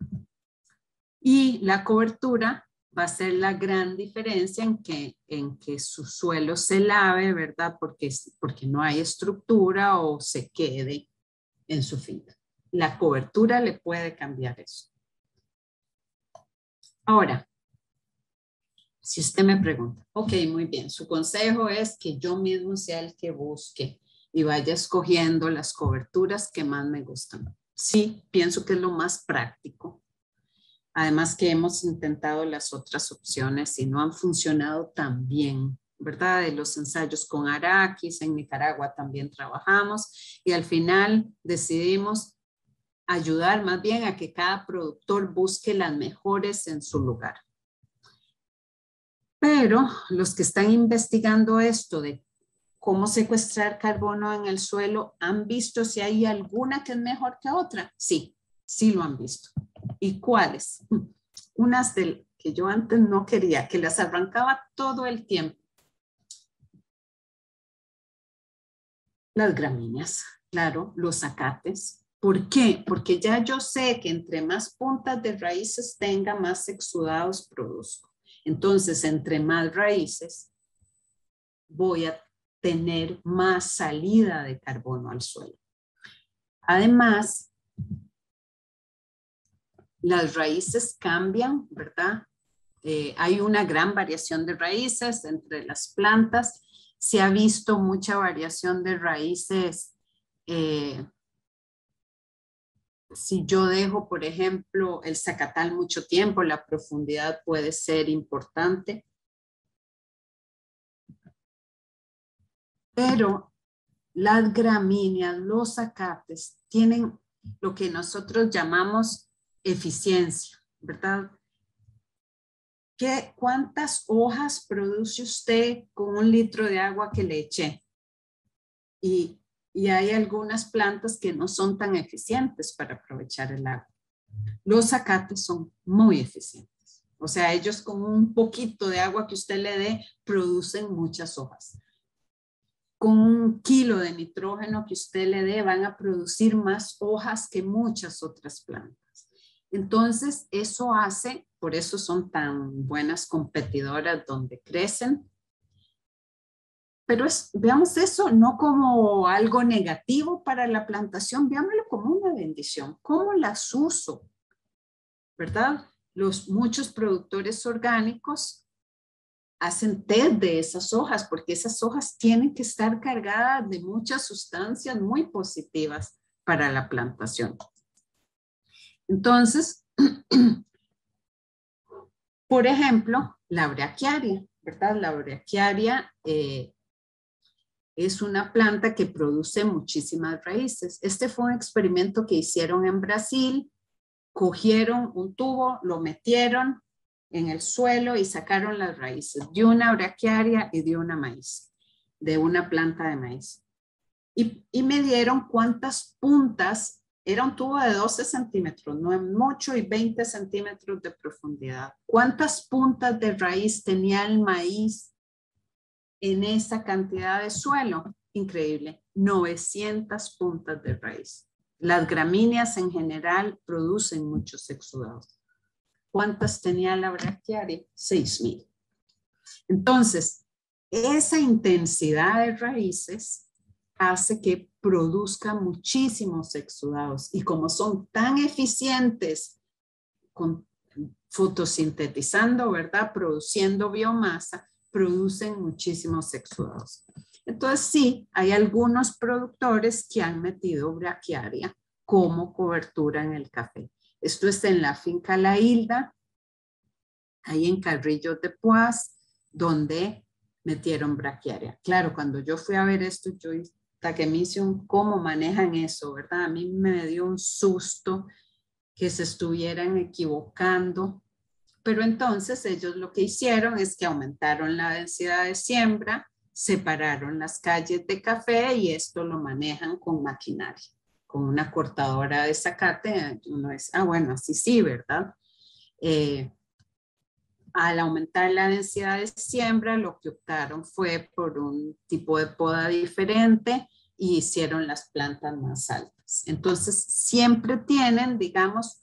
[SPEAKER 3] Y la cobertura va a ser la gran diferencia en que su suelo se lave, ¿verdad? Porque no hay estructura o se quede en su finca. La cobertura le puede cambiar eso. Ahora, si usted me pregunta, ok, muy bien, su consejo es que yo mismo sea el que busque y vaya escogiendo las coberturas que más me gustan. Sí, pienso que es lo más práctico. Además que hemos intentado las otras opciones y no han funcionado tan bien, ¿verdad? De los ensayos con Araquis, en Nicaragua también trabajamos y al final decidimos ayudar más bien a que cada productor busque las mejores en su lugar. Pero los que están investigando esto de cómo secuestrar carbono en el suelo, ¿han visto si hay alguna que es mejor que otra? Sí, sí lo han visto. ¿Y cuáles? Unas que yo antes no quería, que las arrancaba todo el tiempo. Las gramíneas, claro, los zacates. ¿Por qué? Porque ya yo sé que entre más puntas de raíces tenga, más exudados produzco. Entonces, entre más raíces, voy a tener más salida de carbono al suelo. Además, las raíces cambian, ¿verdad? Hay una gran variación de raíces entre las plantas. Se ha visto mucha variación de raíces. Si yo dejo, por ejemplo, el zacatal mucho tiempo, la profundidad puede ser importante. Pero las gramíneas, los zacates, tienen lo que nosotros llamamos eficiencia, ¿verdad? ¿Cuántas hojas produce usted con 1 litro de agua que le eché? Y hay algunas plantas que no son tan eficientes para aprovechar el agua. Los zacates son muy eficientes. O sea, ellos con un poquito de agua que usted le dé, producen muchas hojas. Con 1 kilo de nitrógeno que usted le dé, van a producir más hojas que muchas otras plantas. Entonces, eso hace, por eso son tan buenas competidoras donde crecen. Pero veamos eso no como algo negativo para la plantación, veámoslo como una bendición. ¿Cómo las uso? ¿Verdad? Muchos productores orgánicos hacen té de esas hojas porque esas hojas tienen que estar cargadas de muchas sustancias muy positivas para la plantación. Entonces, por ejemplo, la braquiaria, ¿verdad? La braquiaria es una planta que produce muchísimas raíces. Este fue un experimento que hicieron en Brasil. Cogieron un tubo, lo metieron en el suelo y sacaron las raíces de una braquiaria y de una maíz, de una planta de maíz. Y midieron cuántas puntas, era un tubo de 12 centímetros, no es mucho, y 20 centímetros de profundidad. ¿Cuántas puntas de raíz tenía el maíz en esa cantidad de suelo? Increíble, 900 puntas de raíz. Las gramíneas en general producen muchos exudados. ¿Cuántas tenía la braquiaria? 6,000. Entonces, esa intensidad de raíces hace que produzca muchísimos exudados. Y como son tan eficientes fotosintetizando, ¿verdad? Produciendo biomasa, producen muchísimos exudados. Entonces sí, hay algunos productores que han metido braquiaria como cobertura en el café. Esto está en la finca La Hilda, ahí en Carrillo de Poás, donde metieron braquiaria. Claro, cuando yo fui a ver esto, yo que me hice cómo manejan eso, ¿verdad? A mí me dio un susto que se estuvieran equivocando. Pero entonces ellos lo que hicieron es que aumentaron la densidad de siembra, separaron las calles de café y esto lo manejan con maquinaria, con una cortadora de zacate. Uno es, bueno, así sí, ¿verdad? Al aumentar la densidad de siembra, lo que optaron fue por un tipo de poda diferente y hicieron las plantas más altas. Entonces, siempre tienen, digamos,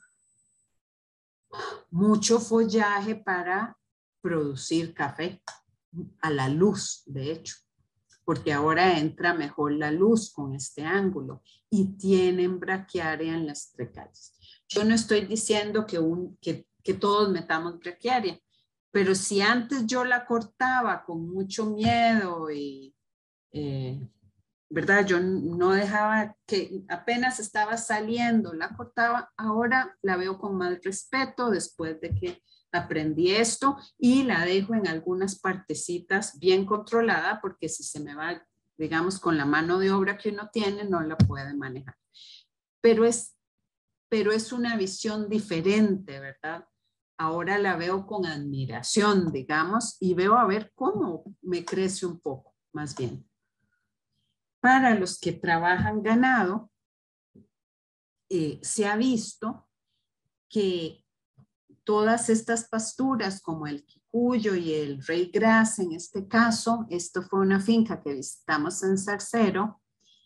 [SPEAKER 3] mucho follaje para producir café a la luz, de hecho, porque ahora entra mejor la luz con este ángulo y tienen braquiaria en las tres calles. Yo no estoy diciendo que todos metamos braquiaria, pero si antes yo la cortaba con mucho miedo y ¿verdad? Yo no dejaba que apenas estaba saliendo, la cortaba, ahora la veo con más respeto después de que aprendí esto y la dejo en algunas partecitas bien controlada porque si se me va, digamos, con la mano de obra que uno tiene, no la puede manejar. Pero es una visión diferente, ¿verdad? Ahora la veo con admiración, digamos, y veo a ver cómo me crece un poco, más bien. Para los que trabajan ganado, se ha visto que todas estas pasturas como el quicuyo y el rey gras, en este caso, esto fue una finca que visitamos en Zarcero,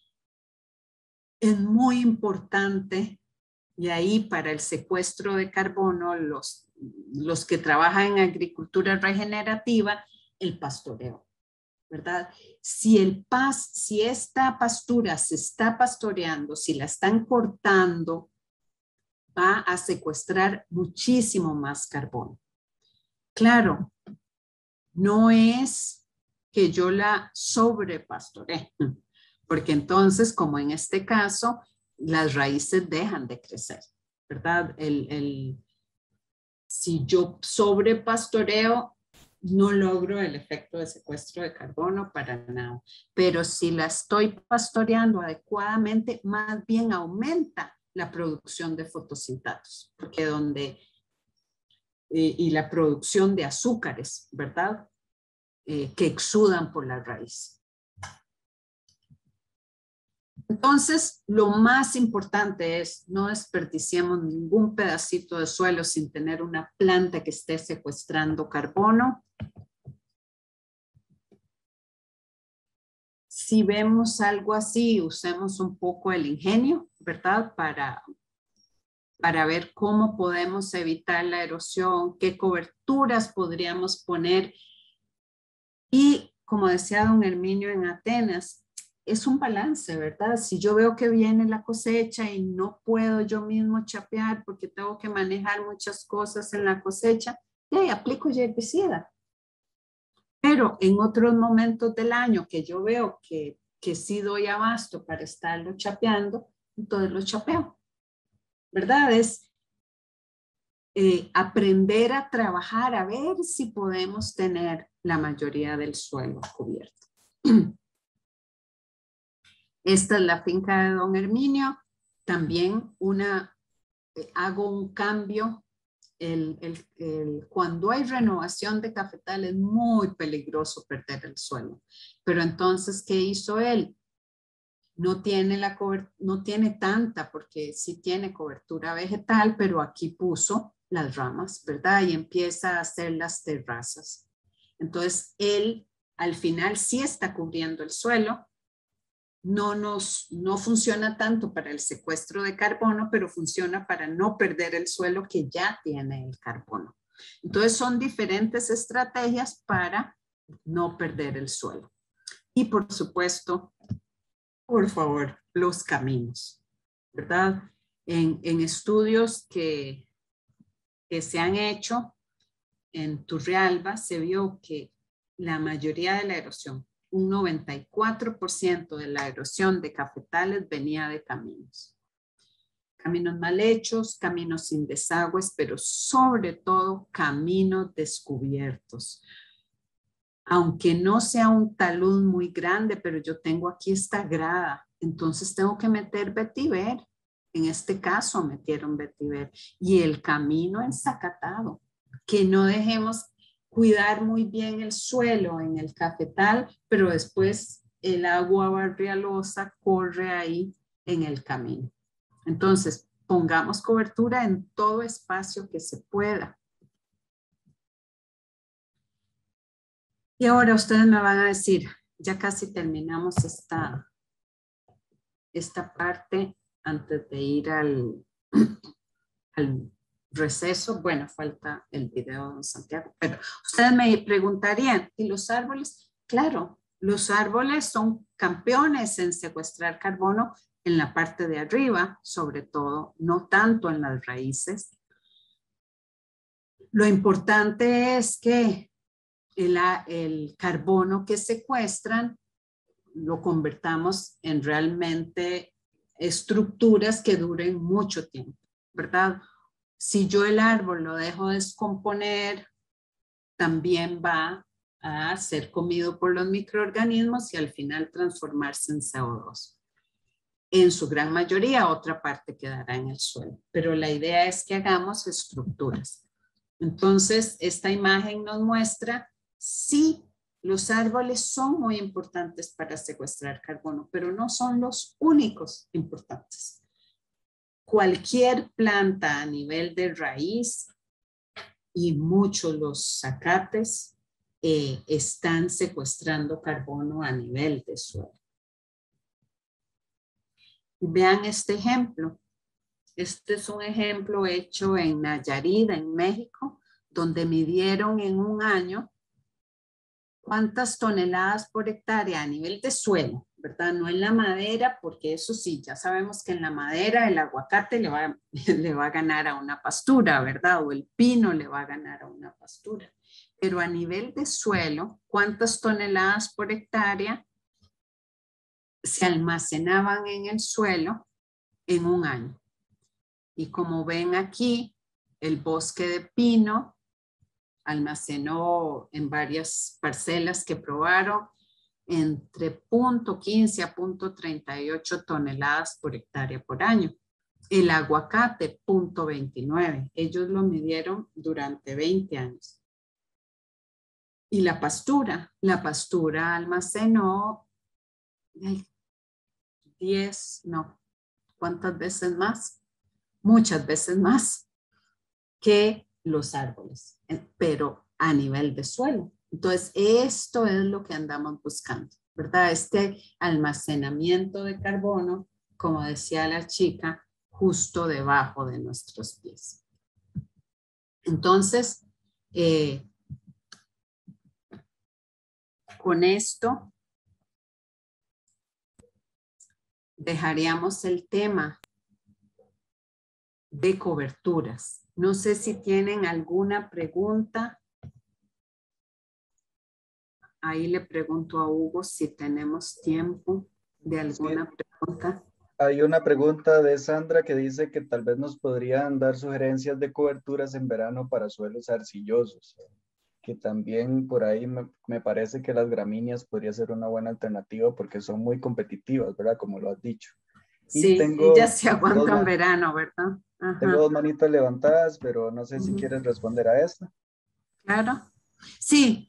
[SPEAKER 3] es muy importante y ahí para el secuestro de carbono, los que trabajan en agricultura regenerativa, el pastoreo. ¿Verdad? Si esta pastura se está pastoreando, si la están cortando, va a secuestrar muchísimo más carbono. Claro, no es que yo la sobrepastoree, porque entonces, como en este caso, las raíces dejan de crecer, ¿verdad? Si yo sobrepastoreo, no logro el efecto de secuestro de carbono para nada. Pero si la estoy pastoreando adecuadamente, más bien aumenta la producción de fotosintatos, porque y la producción de azúcares, ¿verdad? Que exudan por la raíz. Entonces, lo más importante es no desperdiciemos ningún pedacito de suelo sin tener una planta que esté secuestrando carbono. Si vemos algo así, usemos un poco el ingenio, ¿verdad? Para ver cómo podemos evitar la erosión, qué coberturas podríamos poner. Y como decía don Herminio en Atenas, es un balance, ¿verdad? Si yo veo que viene la cosecha y no puedo yo mismo chapear porque tengo que manejar muchas cosas en la cosecha, y aplico herbicida. Pero en otros momentos del año que yo veo que sí doy abasto para estarlo chapeando, entonces lo chapeo, ¿verdad? Es aprender a trabajar, a ver si podemos tener la mayoría del suelo cubierto. Esta es la finca de don Herminio. También hago un cambio. Cuando hay renovación de cafetal es muy peligroso perder el suelo. Pero entonces, ¿qué hizo él? No tiene tanta, porque sí tiene cobertura vegetal, pero aquí puso las ramas, ¿verdad? Y empieza a hacer las terrazas. Entonces, él al final sí está cubriendo el suelo. No funciona tanto para el secuestro de carbono, pero funciona para no perder el suelo que ya tiene el carbono. Entonces son diferentes estrategias para no perder el suelo. Y por supuesto, por favor, los caminos, ¿verdad? En estudios que se han hecho en Turrialba se vio que la mayoría de la erosión, un 94% de la erosión de cafetales venía de caminos. Caminos mal hechos, caminos sin desagües, pero sobre todo caminos descubiertos. Aunque no sea un talud muy grande, pero yo tengo aquí esta grada, entonces tengo que meter vetiver. En este caso metieron vetiver y el camino ensacatado. Que no dejemos cuidar muy bien el suelo en el cafetal, pero después el agua barrialosa corre ahí en el camino. Entonces, pongamos cobertura en todo espacio que se pueda. Y ahora ustedes me van a decir, ya casi terminamos esta parte antes de ir al receso. Bueno, falta el video de don Santiago, pero ustedes me preguntarían, ¿y los árboles? Claro, los árboles son campeones en secuestrar carbono en la parte de arriba, sobre todo, no tanto en las raíces. Lo importante es que el carbono que secuestran lo convertamos en realmente estructuras que duren mucho tiempo, ¿verdad? Si yo el árbol lo dejo descomponer, también va a ser comido por los microorganismos y al final transformarse en CO2. En su gran mayoría, otra parte quedará en el suelo, pero la idea es que hagamos estructuras. Entonces, esta imagen nos muestra sí, los árboles son muy importantes para secuestrar carbono, pero no son los únicos importantes. Cualquier planta a nivel de raíz y muchos los zacates están secuestrando carbono a nivel de suelo. Vean este ejemplo. Este es un ejemplo hecho en Nayarit, en México, donde midieron en un año cuántas toneladas por hectárea a nivel de suelo, ¿verdad? No en la madera, porque eso sí, ya sabemos que en la madera el aguacate le va a ganar a una pastura, ¿verdad? O el pino le va a ganar a una pastura. Pero a nivel de suelo, ¿cuántas toneladas por hectárea se almacenaban en el suelo en un año? Y como ven aquí, el bosque de pino almacenó en varias parcelas que probaron entre 0.15 a 0.38 toneladas por hectárea por año. El aguacate, 0.29. Ellos lo midieron durante 20 años. Y la pastura almacenó 10, no, ¿cuántas veces más? Muchas veces más que los árboles, pero a nivel de suelo. Entonces, esto es lo que andamos buscando, ¿verdad? Este almacenamiento de carbono, como decía la chica, justo debajo de nuestros pies. Entonces, con esto dejaríamos el tema de coberturas. No sé si tienen alguna pregunta. Ahí le pregunto a Hugo si tenemos tiempo de alguna pregunta.
[SPEAKER 1] Hay una pregunta de Sandra que dice que tal vez nos podrían dar sugerencias de coberturas en verano para suelos arcillosos, que también por ahí me parece que las gramíneas podría ser una buena alternativa porque son muy competitivas, ¿verdad? Como lo has dicho. Y
[SPEAKER 3] Sí,
[SPEAKER 1] tengo
[SPEAKER 3] ellas se aguantan verano, ¿verdad? Ajá.
[SPEAKER 1] Tengo dos manitas levantadas, pero no sé si quieres responder a esta.
[SPEAKER 3] Claro. Sí,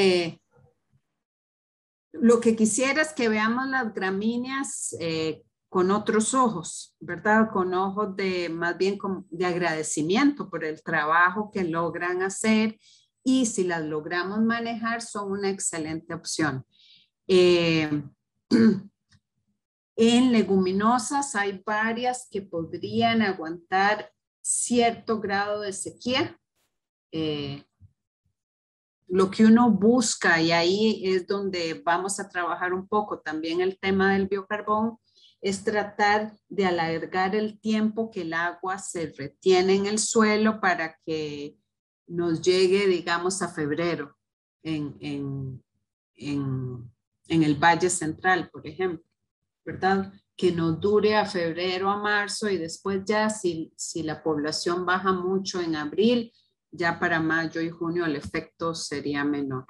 [SPEAKER 3] lo que quisiera es que veamos las gramíneas con otros ojos, ¿verdad? Con ojos de más bien de agradecimiento por el trabajo que logran hacer y si las logramos manejar son una excelente opción. En leguminosas hay varias que podrían aguantar cierto grado de sequía. Lo que uno busca, y ahí es donde vamos a trabajar un poco también el tema del biocarbón, es tratar de alargar el tiempo que el agua se retiene en el suelo para que nos llegue, digamos, a febrero en el Valle Central, por ejemplo, ¿verdad? Que nos dure a febrero, a marzo y después ya si la población baja mucho en abril, ya para mayo y junio el efecto sería menor.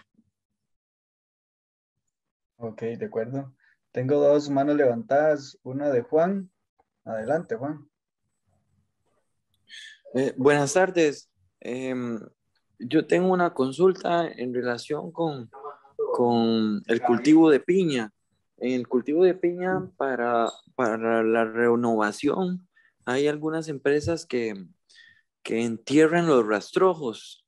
[SPEAKER 1] Ok, de acuerdo. Tengo dos manos levantadas, una de Juan. Adelante, Juan.
[SPEAKER 5] Buenas tardes. Yo tengo una consulta en relación con el cultivo de piña. En el cultivo de piña para la renovación hay algunas empresas que entierran los rastrojos.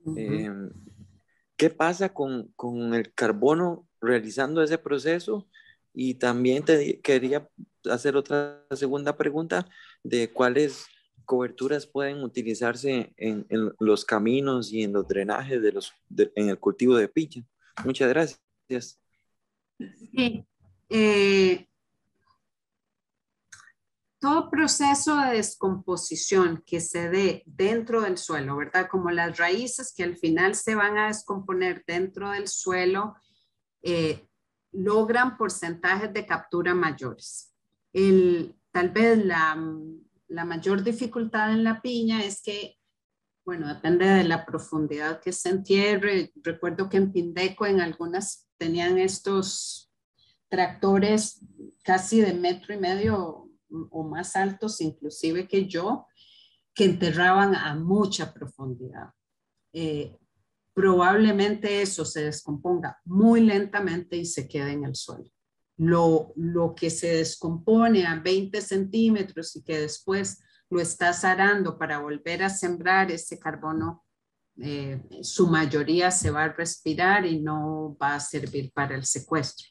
[SPEAKER 5] ¿Qué pasa con el carbono realizando ese proceso? Y también te quería hacer otra segunda pregunta de cuáles coberturas pueden utilizarse en los caminos y en los drenajes en el cultivo de piña. Muchas gracias.
[SPEAKER 3] Sí. Todo proceso de descomposición que se dé dentro del suelo, ¿verdad? Como las raíces que al final se van a descomponer dentro del suelo, logran porcentajes de captura mayores. Tal vez la mayor dificultad en la piña es que, bueno, depende de la profundidad que se entierre. Recuerdo que en Pindeco en algunas tenían estos tractores casi de 1,5 metros o más altos inclusive que yo, que enterraban a mucha profundidad. Probablemente eso se descomponga muy lentamente y se quede en el suelo. Lo que se descompone a 20 centímetros y que después lo estás arando para volver a sembrar ese carbono, su mayoría se va a respirar y no va a servir para el secuestro.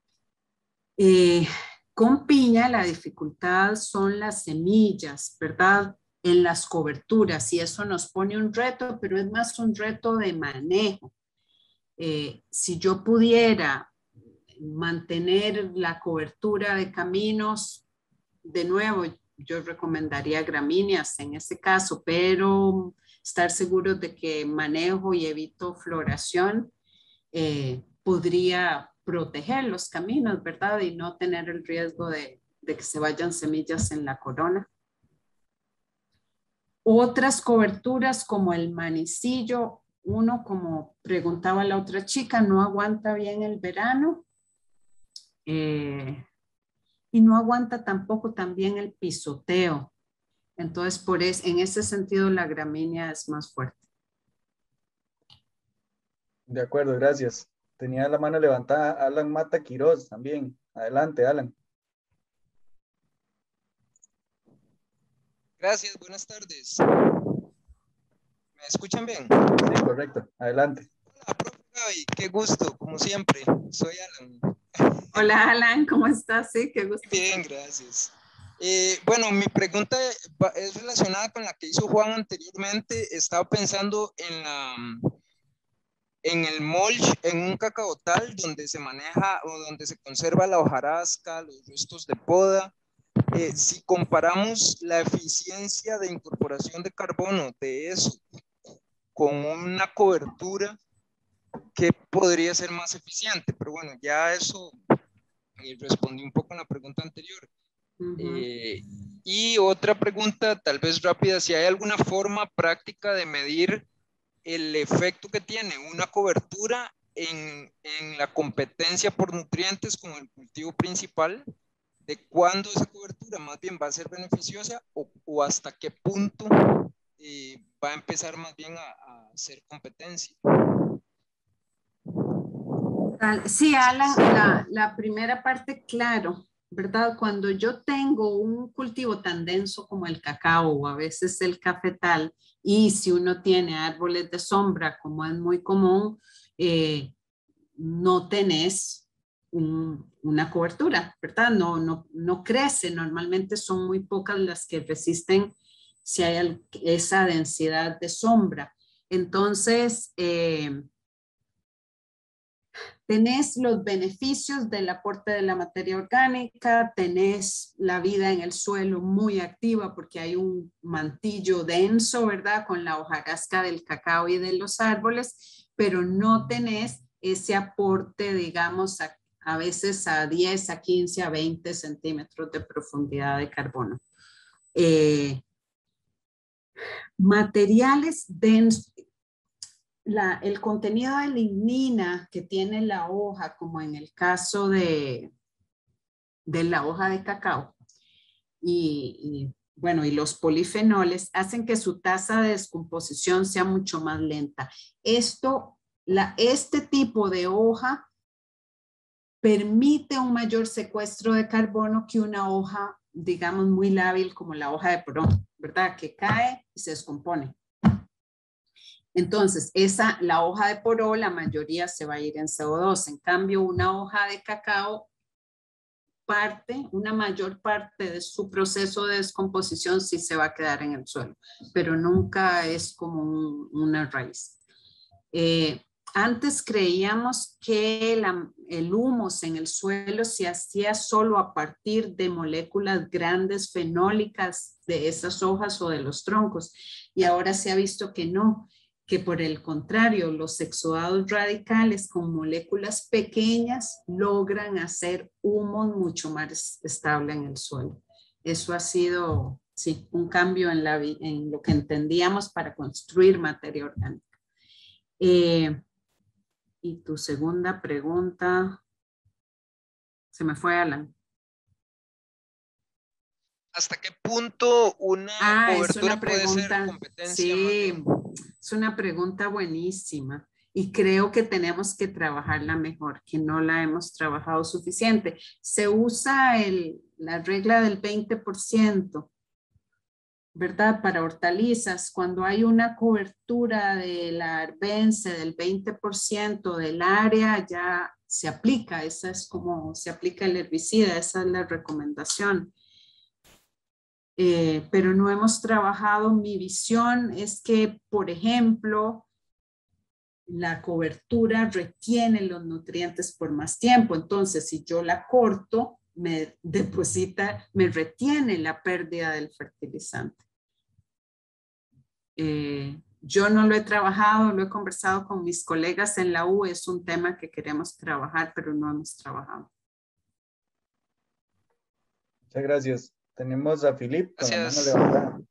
[SPEAKER 3] Con piña la dificultad son las semillas, ¿verdad? En las coberturas y eso nos pone un reto, pero es más un reto de manejo. Si yo pudiera mantener la cobertura de caminos, de nuevo, yo recomendaría gramíneas en ese caso, pero estar seguros de que manejo y evito floración podría proteger los caminos, ¿verdad? Y no tener el riesgo de que se vayan semillas en la corona. Otras coberturas como el manicillo, uno, como preguntaba la otra chica, no aguanta bien el verano y no aguanta tampoco también el pisoteo. Entonces, en ese sentido, la gramínea es más fuerte.
[SPEAKER 1] De acuerdo, gracias. Tenía la mano levantada Alan Mata Quiroz también. Adelante, Alan.
[SPEAKER 6] Gracias, buenas tardes. ¿Me escuchan bien?
[SPEAKER 1] Sí, correcto. Adelante.
[SPEAKER 6] Hola, profe Gaby, qué gusto, como siempre. Soy Alan.
[SPEAKER 3] Hola, Alan, ¿cómo estás? Sí, qué gusto.
[SPEAKER 6] Bien, gracias. Bueno, mi pregunta es relacionada con la que hizo Juan anteriormente. Estaba pensando en el mulch, en un cacaotal donde se maneja o donde se conserva la hojarasca, los restos de poda. Si comparamos la eficiencia de incorporación de carbono de eso con una cobertura, ¿qué podría ser más eficiente? Pero bueno, ya eso respondí un poco en la pregunta anterior. Y otra pregunta, tal vez rápida, si hay alguna forma práctica de medir el efecto que tiene una cobertura en la competencia por nutrientes con el cultivo principal, de cuándo esa cobertura más bien va a ser beneficiosa o hasta qué punto va a empezar más bien a ser competencia.
[SPEAKER 3] Sí, Alan, la primera parte, claro, ¿verdad? Cuando yo tengo un cultivo tan denso como el cacao o a veces el cafetal, y si uno tiene árboles de sombra, como es muy común, no tenés una cobertura, ¿verdad? No crece, normalmente son muy pocas las que resisten si hay esa densidad de sombra. Entonces, tenés los beneficios del aporte de la materia orgánica, tenés la vida en el suelo muy activa porque hay un mantillo denso, ¿verdad? Con la hojarasca del cacao y de los árboles, pero no tenés ese aporte, digamos, a veces a 10, a 15, a 20 centímetros de profundidad de carbono. Materiales densos. El contenido de lignina que tiene la hoja, como en el caso de la hoja de cacao, bueno, y los polifenoles, hacen que su tasa de descomposición sea mucho más lenta. Este tipo de hoja permite un mayor secuestro de carbono que una hoja, digamos, muy lábil como la hoja de porón, ¿verdad? Que cae y se descompone. Entonces, la hoja de poró, la mayoría se va a ir en CO2. En cambio, una hoja de cacao una mayor parte de su proceso de descomposición sí se va a quedar en el suelo, pero nunca es como una raíz. Antes creíamos que el humus en el suelo se hacía solo a partir de moléculas grandes fenólicas de esas hojas o de los troncos, y ahora se ha visto que no, que por el contrario, los exudados radicales con moléculas pequeñas logran hacer humus mucho más estable en el suelo. Eso ha sido, sí, un cambio en lo que entendíamos para construir materia orgánica. Y tu segunda pregunta, se me fue, Alan.
[SPEAKER 6] ¿Hasta qué punto una cobertura
[SPEAKER 3] puede ser competencia? Sí, es una pregunta buenísima y creo que tenemos que trabajarla mejor, que no la hemos trabajado suficiente. Se usa la regla del 20%, ¿verdad? Para hortalizas, cuando hay una cobertura de la arbense del 20% del área, ya se aplica, esa es como se aplica el herbicida, esa es la recomendación. Pero no hemos trabajado. Mi visión es que, por ejemplo, la cobertura retiene los nutrientes por más tiempo. Entonces, si yo la corto, me retiene la pérdida del fertilizante. Yo no lo he trabajado, lo he conversado con mis colegas en la U, es un tema que queremos trabajar, pero no hemos trabajado.
[SPEAKER 1] Muchas gracias. Tenemos a Filip con la mano
[SPEAKER 6] Gracias.
[SPEAKER 1] levantada.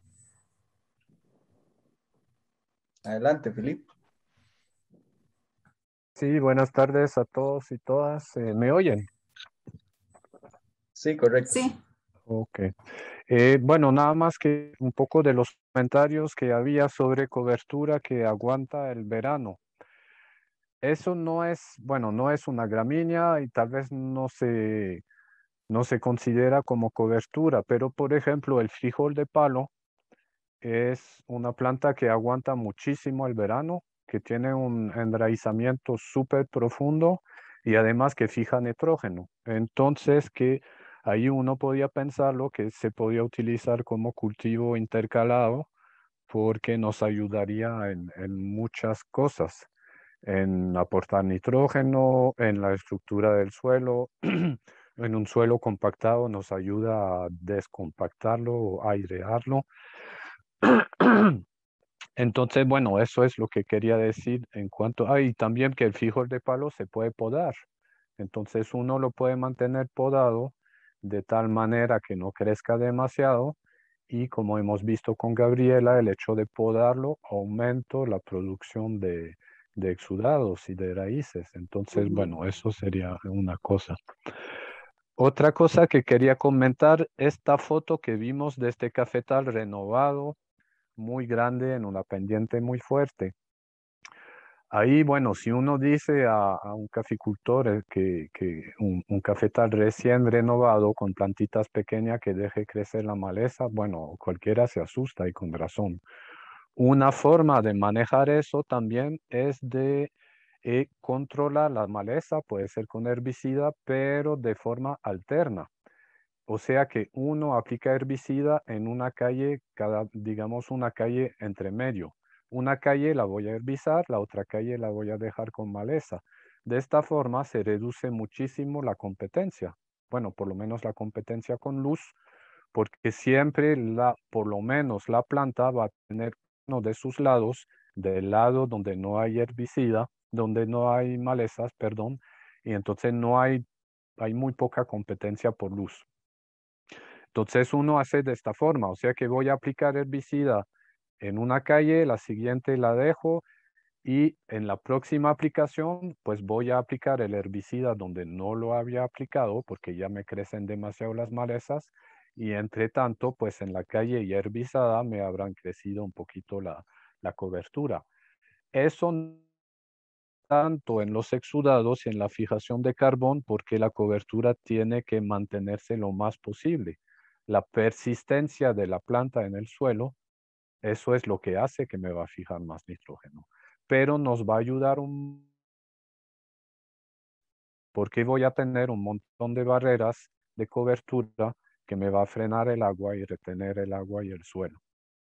[SPEAKER 1] Adelante, Filip.
[SPEAKER 7] Sí, buenas tardes a todos y todas. ¿Me oyen?
[SPEAKER 1] Sí, correcto.
[SPEAKER 3] Sí.
[SPEAKER 7] Ok. Bueno, nada más que un poco de los comentarios que había sobre cobertura que aguanta el verano. Eso no es, bueno, no es una gramínea y tal vez no se no se considera como cobertura, pero por ejemplo el frijol de palo es una planta que aguanta muchísimo el verano, que tiene un enraizamiento súper profundo y además que fija nitrógeno. Entonces que ahí uno podía pensarlo que se podía utilizar como cultivo intercalado porque nos ayudaría en muchas cosas, en aportar nitrógeno, en la estructura del suelo. En un suelo compactado nos ayuda a descompactarlo o airearlo. Entonces, bueno, eso es lo que quería decir en cuanto a, y también que el frijol de palo se puede podar. Entonces uno lo puede mantener podado de tal manera que no crezca demasiado y como hemos visto con Gabriela, el hecho de podarlo aumenta la producción de exudados y de raíces. Entonces, bueno, eso sería una cosa. Otra cosa que quería comentar, esta foto que vimos de este cafetal renovado, muy grande, en una pendiente muy fuerte. Ahí, bueno, si uno dice a un caficultor que un cafetal recién renovado con plantitas pequeñas que deje crecer la maleza, bueno, cualquiera se asusta y con razón. Una forma de manejar eso también es de controlar la maleza, puede ser con herbicida, pero de forma alterna. O sea que uno aplica herbicida en una calle, digamos, una calle entre medio. Una calle la voy a herbizar, la otra calle la voy a dejar con maleza. De esta forma se reduce muchísimo la competencia. Bueno, por lo menos la competencia con luz, porque siempre por lo menos la planta va a tener uno de sus lados, del lado donde no hay herbicida, donde no hay malezas, perdón, y entonces hay muy poca competencia por luz. Entonces uno hace de esta forma, o sea que voy a aplicar herbicida en una calle, la siguiente la dejo y en la próxima aplicación pues voy a aplicar el herbicida donde no lo había aplicado porque ya me crecen demasiado las malezas y entre tanto pues en la calle ya herbizada me habrán crecido un poquito la cobertura. Eso tanto en los exudados y en la fijación de carbón porque la cobertura tiene que mantenerse lo más posible. La persistencia de la planta en el suelo, eso es lo que hace que me va a fijar más nitrógeno. Pero nos va a ayudar porque voy a tener un montón de barreras de cobertura que me va a frenar el agua y retener el agua y el suelo.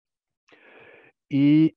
[SPEAKER 7] Y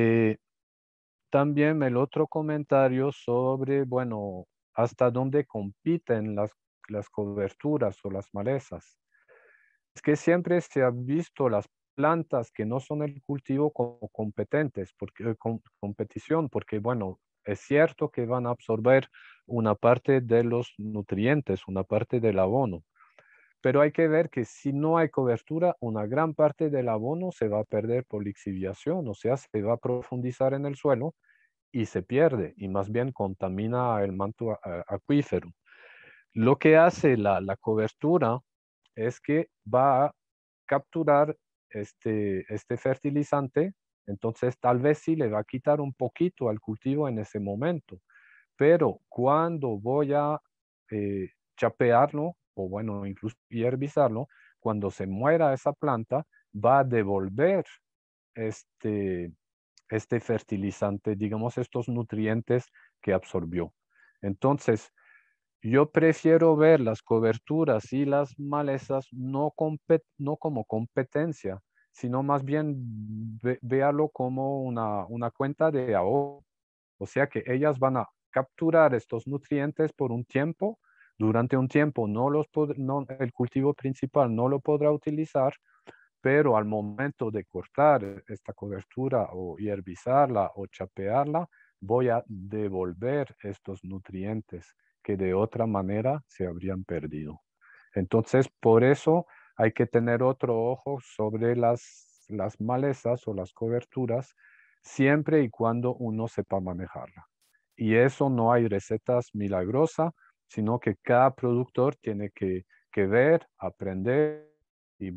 [SPEAKER 7] también el otro comentario sobre, bueno, hasta dónde compiten las coberturas o las malezas. Es que siempre se ha visto las plantas que no son el cultivo como competentes, porque, competición, porque, bueno, es cierto que van a absorber una parte de los nutrientes, una parte del abono, pero hay que ver que si no hay cobertura, una gran parte del abono se va a perder por lixiviación, o sea, se va a profundizar en el suelo y se pierde y más bien contamina el manto acuífero. Lo que hace la cobertura es que va a capturar este fertilizante, entonces tal vez sí le va a quitar un poquito al cultivo en ese momento, pero cuando voy a chapearlo o bueno, incluso herbizarlo, cuando se muera esa planta, va a devolver este, este fertilizante, digamos, estos nutrientes que absorbió. Entonces, yo prefiero ver las coberturas y las malezas no como competencia, sino más bien véalo como una cuenta de ahorro. O sea que ellas van a capturar estos nutrientes por un tiempo. Durante un tiempo el cultivo principal no lo podrá utilizar, pero al momento de cortar esta cobertura o herbizarla o chapearla, voy a devolver estos nutrientes que de otra manera se habrían perdido. Entonces, por eso hay que tener otro ojo sobre las malezas o las coberturas, siempre y cuando uno sepa manejarla. Y eso no hay recetas milagrosas, sino que cada productor tiene que ver, aprender y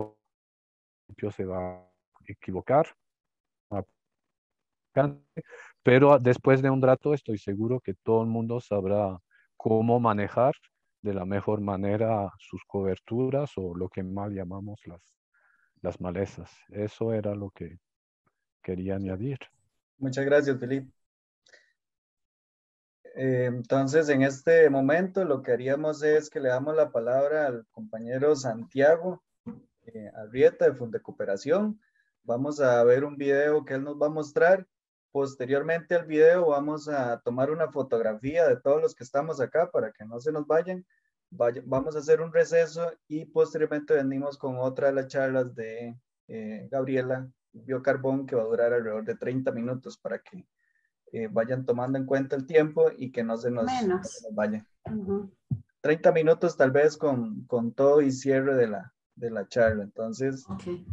[SPEAKER 7] se va a equivocar, pero después de un rato estoy seguro que todo el mundo sabrá cómo manejar de la mejor manera sus coberturas o lo que mal llamamos las malezas. Eso era lo que quería añadir.
[SPEAKER 1] Muchas gracias, Felipe. Entonces, en este momento lo que haríamos es que le damos la palabra al compañero Santiago Arrieta de Fundecooperación. Vamos a ver un video que él nos va a mostrar. Posteriormente al video vamos a tomar una fotografía de todos los que estamos acá para que no se nos vayan. Vamos a hacer un receso y posteriormente venimos con otra de las charlas de Gabriela Biocarbón, que va a durar alrededor de 30 minutos para que vayan tomando en cuenta el tiempo y que no se nos vaya. 30 minutos tal vez con todo y cierre de la charla. Entonces,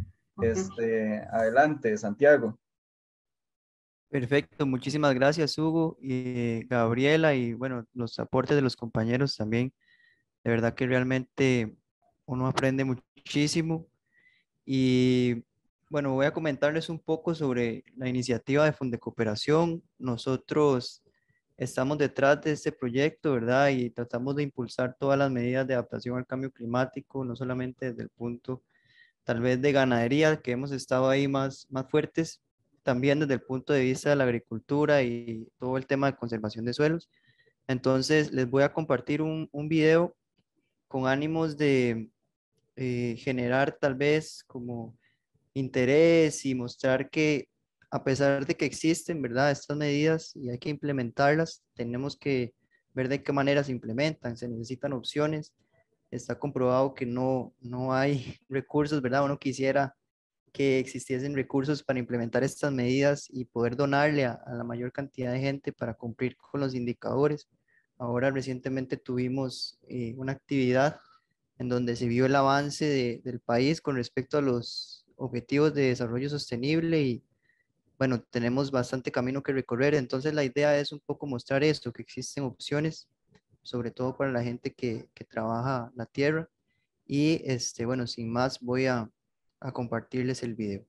[SPEAKER 1] adelante, Santiago.
[SPEAKER 8] Perfecto, muchísimas gracias, Hugo y Gabriela, y bueno, los aportes de los compañeros también. De verdad que realmente uno aprende muchísimo. Y bueno, voy a comentarles un poco sobre la iniciativa de Fundecooperación. Nosotros estamos detrás de este proyecto, ¿verdad? Y tratamos de impulsar todas las medidas de adaptación al cambio climático, no solamente desde el punto tal vez de ganadería, que hemos estado ahí más fuertes, también desde el punto de vista de la agricultura y todo el tema de conservación de suelos. Entonces, les voy a compartir un video con ánimos de generar tal vez como interés y mostrar que a pesar de que existen, ¿verdad?, estas medidas y hay que implementarlas, tenemos que ver de qué manera se implementan, se necesitan opciones. Está comprobado que no hay recursos, ¿verdad? Uno quisiera que existiesen recursos para implementar estas medidas y poder donarle a la mayor cantidad de gente para cumplir con los indicadores. Ahora recientemente tuvimos una actividad en donde se vio el avance del país con respecto a los objetivos de desarrollo sostenible y bueno, tenemos bastante camino que recorrer. Entonces la idea es un poco mostrar esto, que existen opciones, sobre todo para la gente que trabaja la tierra. Y bueno, sin más voy a compartirles el video.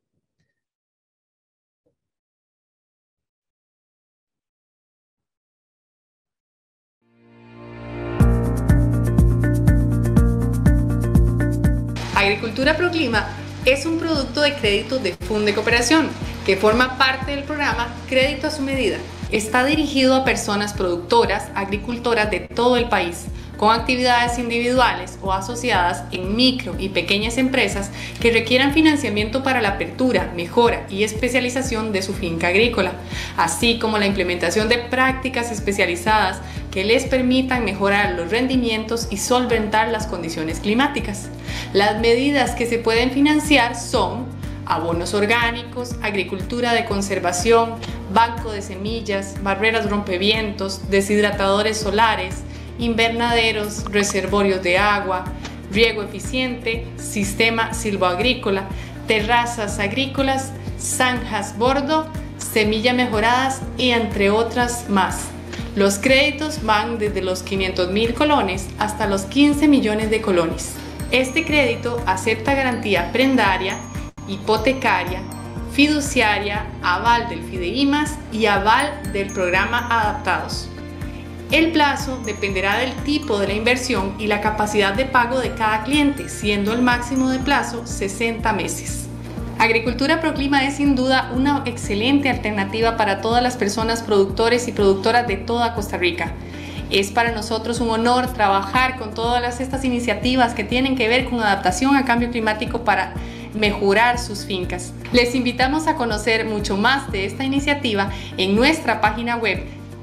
[SPEAKER 9] Agricultura Proclima es un producto de créditos de Fundecooperación que forma parte del programa Crédito a su Medida. Está dirigido a personas productoras, agricultoras de todo el país, con actividades individuales o asociadas en micro y pequeñas empresas que requieran financiamiento para la apertura, mejora y especialización de su finca agrícola, así como la implementación de prácticas especializadas que les permitan mejorar los rendimientos y solventar las condiciones climáticas. Las medidas que se pueden financiar son abonos orgánicos, agricultura de conservación, banco de semillas, barreras rompevientos, deshidratadores solares, invernaderos, reservorios de agua, riego eficiente, sistema silvoagrícola, terrazas agrícolas, zanjas bordo, semillas mejoradas y entre otras más. Los créditos van desde los 500.000 colones hasta los 15 millones de colones. Este crédito acepta garantía prendaria, hipotecaria, fiduciaria, aval del Fideimas y aval del programa Adaptados. El plazo dependerá del tipo de la inversión y la capacidad de pago de cada cliente, siendo el máximo de plazo 60 meses. Agricultura Proclima es sin duda una excelente alternativa para todas las personas productores y productoras de toda Costa Rica. Es para nosotros un honor trabajar con todas estas iniciativas que tienen que ver con adaptación al cambio climático para mejorar sus fincas. Les invitamos a conocer mucho más de esta iniciativa en nuestra página web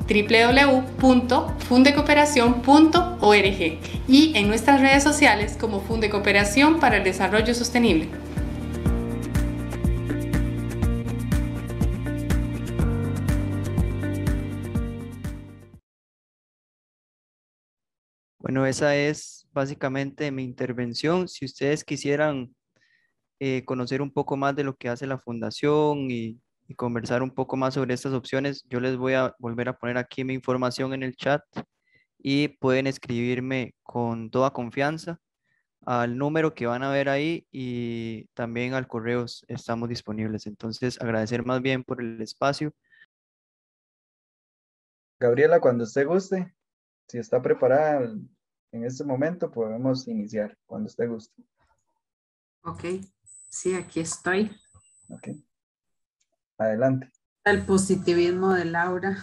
[SPEAKER 9] www.fundecooperacion.org y en nuestras redes sociales como Fundecooperación para el Desarrollo Sostenible.
[SPEAKER 8] Bueno, esa es básicamente mi intervención. Si ustedes quisieran conocer un poco más de lo que hace la fundación y conversar un poco más sobre estas opciones, yo les voy a volver a poner aquí mi información en el chat y pueden escribirme con toda confianza al número que van a ver ahí y también al correo estamos disponibles. Entonces, agradecer más bien por el espacio.
[SPEAKER 1] Gabriela, cuando usted guste, si está preparada, en este momento podemos iniciar cuando usted guste.
[SPEAKER 3] Ok, sí, aquí estoy.
[SPEAKER 1] Ok. Adelante.
[SPEAKER 3] El positivismo de Laura.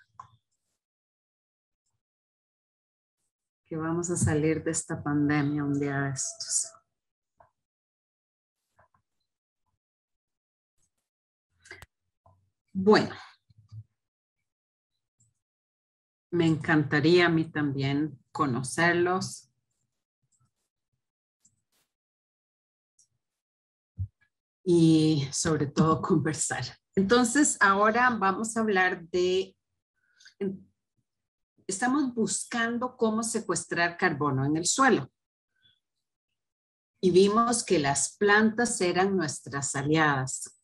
[SPEAKER 3] Que vamos a salir de esta pandemia un día de estos. Bueno, me encantaría a mí también conocerlos. Y sobre todo conversar. Entonces, ahora vamos a hablar de, estamos buscando cómo secuestrar carbono en el suelo. Y vimos que las plantas eran nuestras aliadas.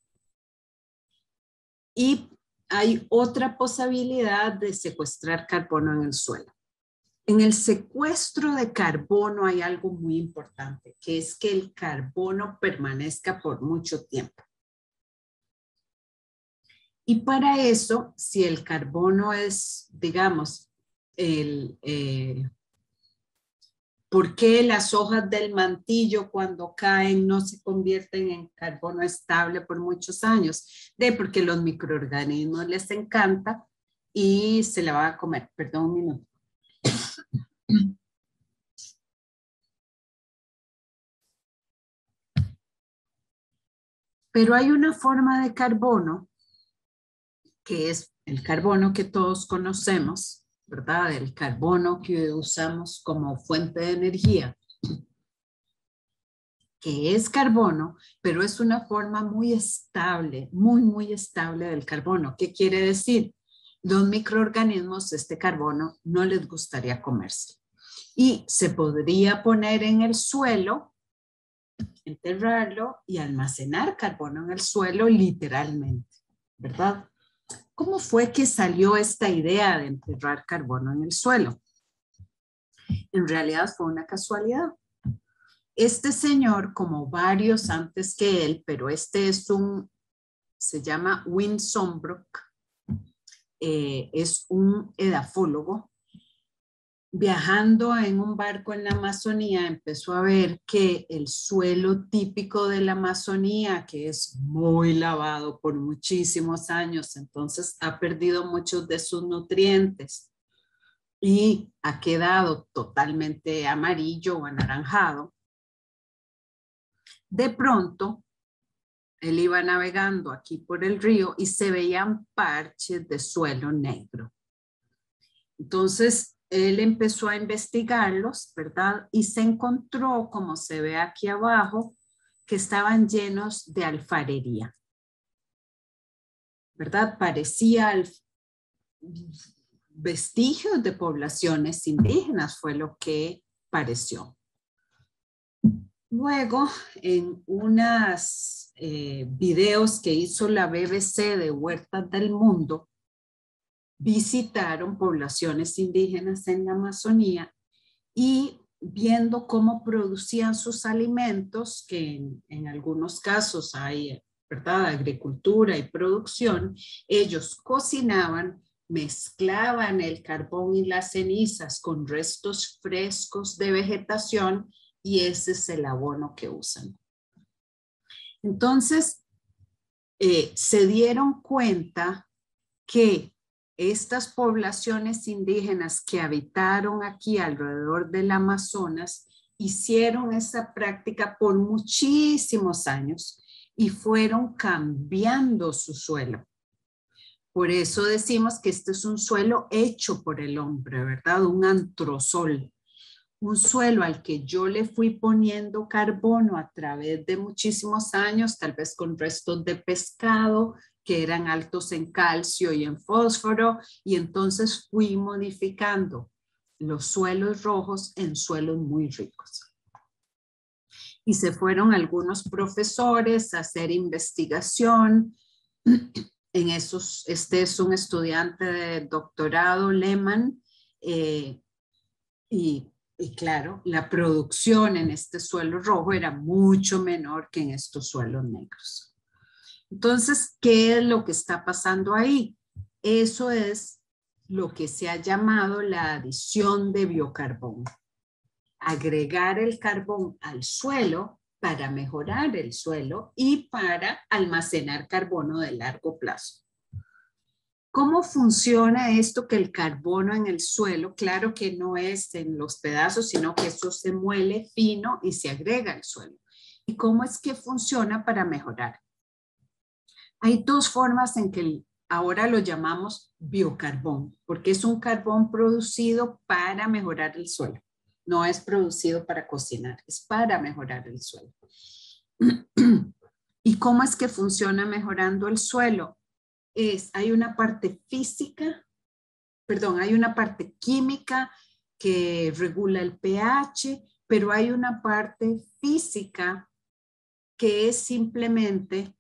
[SPEAKER 3] Y hay otra posibilidad de secuestrar carbono en el suelo. En el secuestro de carbono hay algo muy importante, que es que el carbono permanezca por mucho tiempo. Y para eso, si el carbono es, digamos, ¿por qué las hojas del mantillo cuando caen no se convierten en carbono estable por muchos años? Porque los microorganismos les encanta y se la va a comer. Perdón un minuto. Pero hay una forma de carbono, que es el carbono que todos conocemos, ¿verdad? El carbono que usamos como fuente de energía, que es carbono, pero es una forma muy estable, muy estable del carbono. ¿Qué quiere decir? Los microorganismos, este carbono, no les gustaría comerse. Y se podría poner en el suelo, enterrarlo y almacenar carbono en el suelo literalmente, ¿verdad? ¿Cómo fue que salió esta idea de enterrar carbono en el suelo? En realidad fue una casualidad. Este señor, como varios antes que él, pero este es se llama Wim Sonbroek, es un edafólogo. Viajando en un barco en la Amazonía, empezó a ver que el suelo típico de la Amazonía, que es muy lavado por muchísimos años, entonces ha perdido muchos de sus nutrientes y ha quedado totalmente amarillo o anaranjado. De pronto, él iba navegando aquí por el río y se veían parches de suelo negro. Entonces, él empezó a investigarlos, ¿verdad? Y se encontró, como se ve aquí abajo, que estaban llenos de alfarería, ¿verdad? Parecía vestigios de poblaciones indígenas, fue lo que pareció. Luego, en unos videos que hizo la BBC de Huertas del Mundo, visitaron poblaciones indígenas en la Amazonía y viendo cómo producían sus alimentos, que en algunos casos hay, ¿verdad?, agricultura y producción, ellos cocinaban, mezclaban el carbón y las cenizas con restos frescos de vegetación y ese es el abono que usan. Entonces, se dieron cuenta que estas poblaciones indígenas que habitaron aquí alrededor del Amazonas hicieron esa práctica por muchísimos años y fueron cambiando su suelo. Por eso decimos que este es un suelo hecho por el hombre, ¿verdad? Un antrosol. Un suelo al que yo le fui poniendo carbono a través de muchísimos años, tal vez con restos de pescado que eran altos en calcio y en fósforo, y entonces fui modificando los suelos rojos en suelos muy ricos. Y se fueron algunos profesores a hacer investigación. En esos, este es un estudiante de doctorado, Lehmann, y claro, la producción en este suelo rojo era mucho menor que en estos suelos negros. Entonces, ¿qué es lo que está pasando ahí? Eso es lo que se ha llamado la adición de biocarbono. agregar el carbón al suelo para mejorar el suelo y para almacenar carbono de largo plazo. ¿Cómo funciona esto que el carbono en el suelo? Claro que no es en los pedazos, sino que eso se muele fino y se agrega al suelo. ¿Y cómo es que funciona para mejorar? Hay dos formas en que ahora lo llamamos biocarbón, porque es un carbón producido para mejorar el suelo. No es producido para cocinar, es para mejorar el suelo. ¿Y cómo es que funciona mejorando el suelo? Hay una parte física, hay una parte química que regula el pH, pero hay una parte física que es simplemente,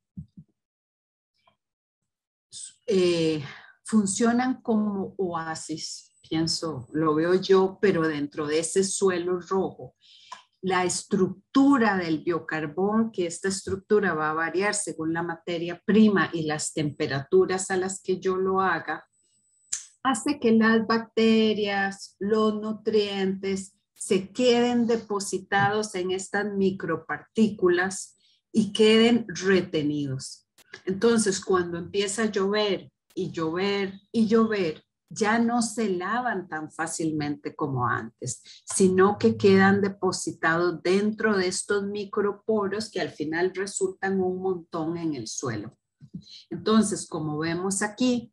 [SPEAKER 3] funcionan como oasis, lo veo yo, pero dentro de ese suelo rojo. La estructura del biocarbón, que esta estructura va a variar según la materia prima y las temperaturas a las que yo lo haga, hace que las bacterias, los nutrientes se queden depositados en estas micropartículas y queden retenidos. Entonces, cuando empieza a llover y llover y llover, ya no se lavan tan fácilmente como antes, sino que quedan depositados dentro de estos microporos que al final resultan un montón en el suelo. Entonces, como vemos aquí,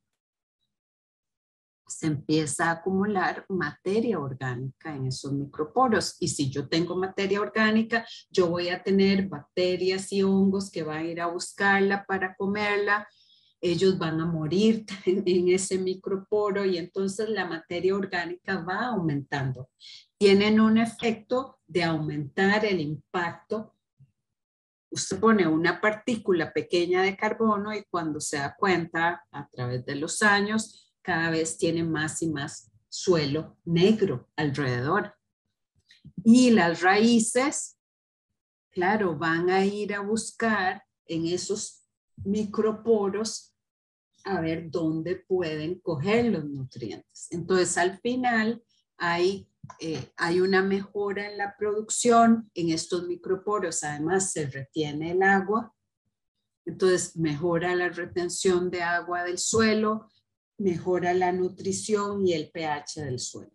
[SPEAKER 3] se empieza a acumular materia orgánica en esos microporos. Y si yo tengo materia orgánica, yo voy a tener bacterias y hongos que van a ir a buscarla para comerla. Ellos van a morir en ese microporo y entonces la materia orgánica va aumentando. Tienen un efecto de aumentar el impacto. Usted pone una partícula pequeña de carbono y cuando se da cuenta a través de los años, cada vez tiene más y más suelo negro alrededor. Y las raíces, claro, van a ir a buscar en esos microporos a ver dónde pueden coger los nutrientes. Entonces, al final hay una mejora en la producción en estos microporos. Además, se retiene el agua. Entonces, mejora la retención de agua del suelo, mejora la nutrición y el pH del suelo.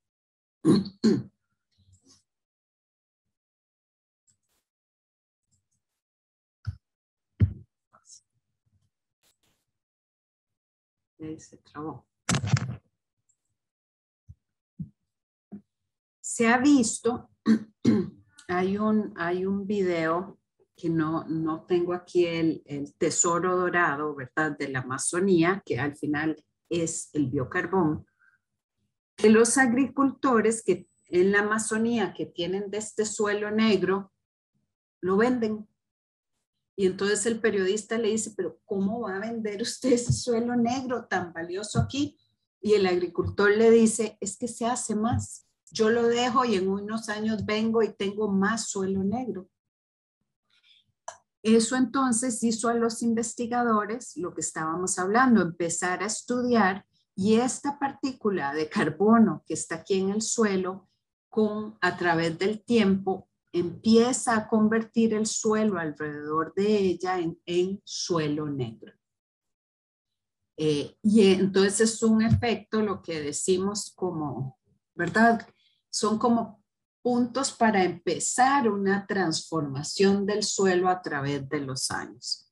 [SPEAKER 3] Se trabó. Se ha visto, hay un video que no tengo aquí el tesoro dorado, ¿verdad? De la Amazonía, que al final es el biocarbón, de los agricultores que en la Amazonía que tienen de este suelo negro, lo venden. Y entonces el periodista le dice, pero ¿cómo va a vender usted ese suelo negro tan valioso aquí? Y el agricultor le dice, es que se hace más. Yo lo dejo y en unos años vengo y tengo más suelo negro. Eso entonces hizo a los investigadores, lo que estábamos hablando, empezar a estudiar y esta partícula de carbono que está aquí en el suelo, a través del tiempo, empieza a convertir el suelo alrededor de ella en suelo negro. Y entonces es un efecto, lo que decimos como, ¿verdad? Son como puntos para empezar una transformación del suelo a través de los años.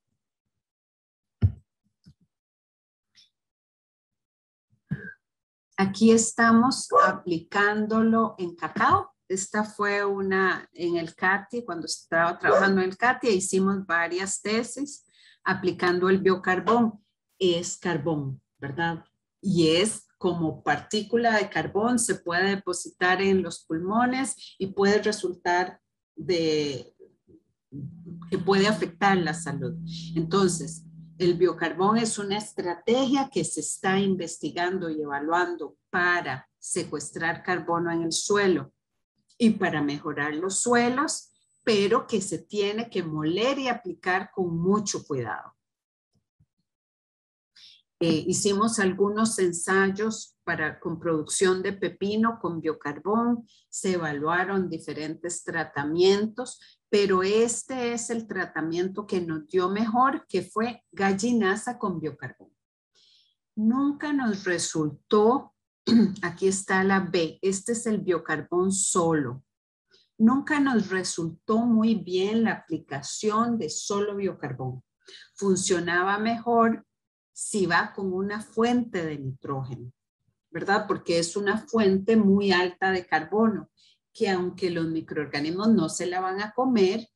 [SPEAKER 3] Aquí estamos aplicándolo en cacao. Esta fue en el CATIA, cuando estaba trabajando en el CATIA, hicimos varias tesis aplicando el biocarbón. Es carbón, ¿verdad? Y es como partícula de carbón, se puede depositar en los pulmones y puede resultar que puede afectar la salud. Entonces, el biocarbón es una estrategia que se está investigando y evaluando para secuestrar carbono en el suelo y para mejorar los suelos, pero que se tiene que moler y aplicar con mucho cuidado. Hicimos algunos ensayos con producción de pepino con biocarbón, se evaluaron diferentes tratamientos, pero este es el tratamiento que nos dio mejor, que fue gallinaza con biocarbón. Nunca nos resultó, aquí está la B, este es el biocarbón solo. Nunca nos resultó muy bien la aplicación de solo biocarbón. Funcionaba mejor si va con una fuente de nitrógeno, ¿verdad? Porque es una fuente muy alta de carbono, que aunque los microorganismos no se la van a comer,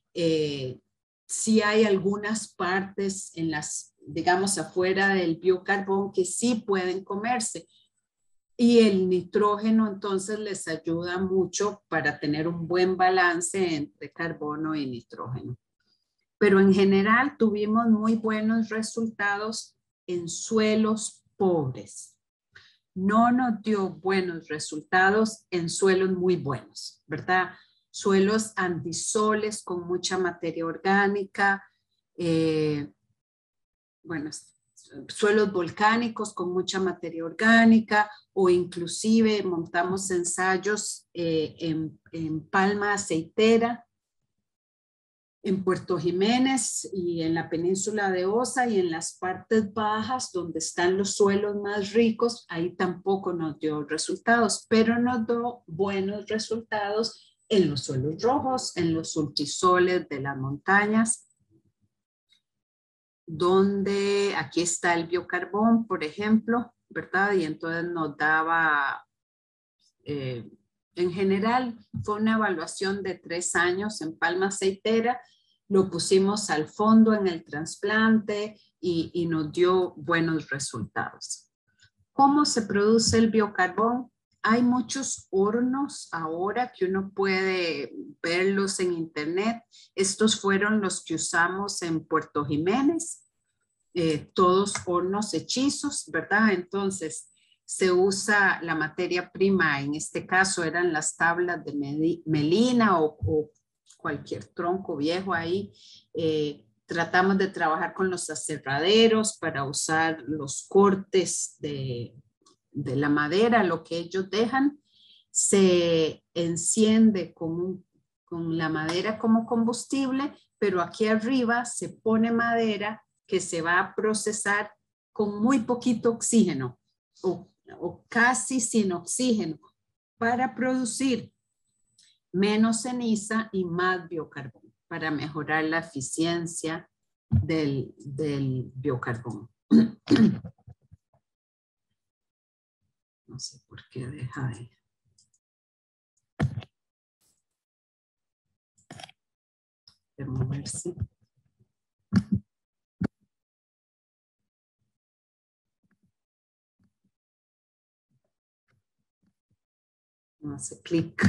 [SPEAKER 3] sí hay algunas partes en las, digamos, afuera del biocarbón que sí pueden comerse. Y el nitrógeno entonces les ayuda mucho para tener un buen balance entre carbono y nitrógeno. Pero en general tuvimos muy buenos resultados en suelos pobres. No nos dio buenos resultados en suelos muy buenos, ¿verdad? Suelos andisoles con mucha materia orgánica, suelos volcánicos con mucha materia orgánica, o inclusive montamos ensayos en palma aceitera, en Puerto Jiménez y en la península de Osa, y en las partes bajas donde están los suelos más ricos, ahí tampoco nos dio resultados, pero nos dio buenos resultados en los suelos rojos, en los altisoles de las montañas, donde aquí está el biocarbón, por ejemplo, ¿verdad? Y entonces nos daba, en general, fue una evaluación de 3 años en palma aceitera, lo pusimos al fondo en el trasplante y nos dio buenos resultados. ¿Cómo se produce el biocarbón? Hay muchos hornos ahora que uno puede verlos en internet. Estos fueron los que usamos en Puerto Jiménez, todos hornos hechizos, ¿verdad? Entonces se usa la materia prima, en este caso eran las tablas de melina o cualquier tronco viejo ahí. Tratamos de trabajar con los aserraderos para usar los cortes de la madera, lo que ellos dejan. Se enciende con la madera como combustible, pero aquí arriba se pone madera que se va a procesar con muy poquito oxígeno o casi sin oxígeno para producir menos ceniza y más biocarbón, para mejorar la eficiencia del biocarbón. No sé por qué deja de moverse. No hace clic.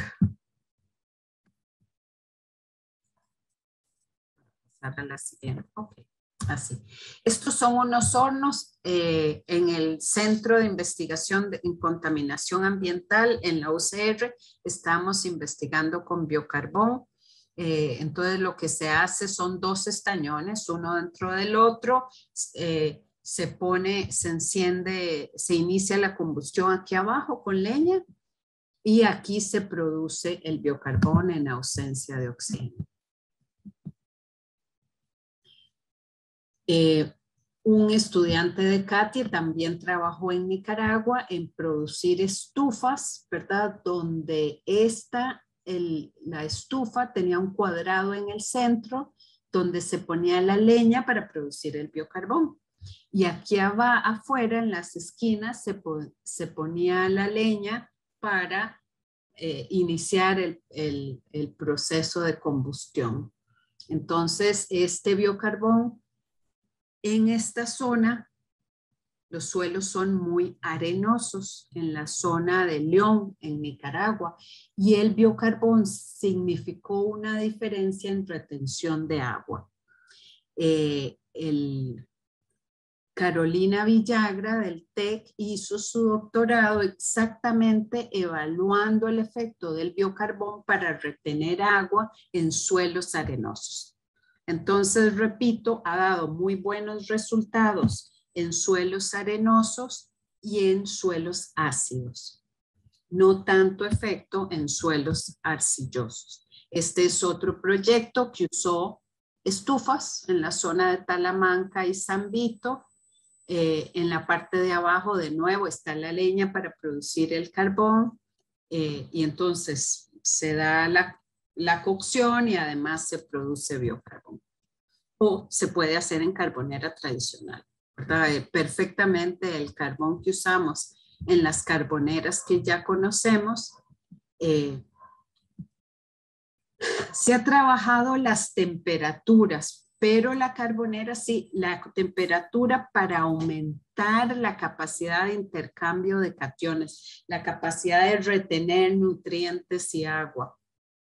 [SPEAKER 3] A la siguiente. Okay. Así. Estos son unos hornos en el Centro de Investigación en Contaminación Ambiental en la UCR. Estamos investigando con biocarbón. Entonces lo que se hace son 2 estañones, uno dentro del otro. Se enciende, se inicia la combustión aquí abajo con leña y aquí se produce el biocarbón en ausencia de oxígeno. Un estudiante de CATIE también trabajó en Nicaragua en producir estufas, ¿verdad? Donde la estufa tenía un cuadrado en el centro donde se ponía la leña para producir el biocarbón. Y aquí afuera, en las esquinas, se ponía la leña para iniciar el proceso de combustión. Entonces, este biocarbón, en esta zona, los suelos son muy arenosos en la zona de León, en Nicaragua, y el biocarbón significó una diferencia en retención de agua. Carolina Villagra del TEC hizo su doctorado exactamente evaluando el efecto del biocarbón para retener agua en suelos arenosos. Entonces, repito, ha dado muy buenos resultados en suelos arenosos y en suelos ácidos. No tanto efecto en suelos arcillosos. Este es otro proyecto que usó estufas en la zona de Talamanca y San Vito. En la parte de abajo, de nuevo, está la leña para producir el carbón. Y entonces se da la cocción y además se produce biocarbón. O se puede hacer en carbonera tradicional, ¿verdad? Perfectamente el carbón que usamos en las carboneras que ya conocemos. Se ha trabajado las temperaturas, pero la carbonera sí, la temperatura para aumentar la capacidad de intercambio de cationes, la capacidad de retener nutrientes y agua.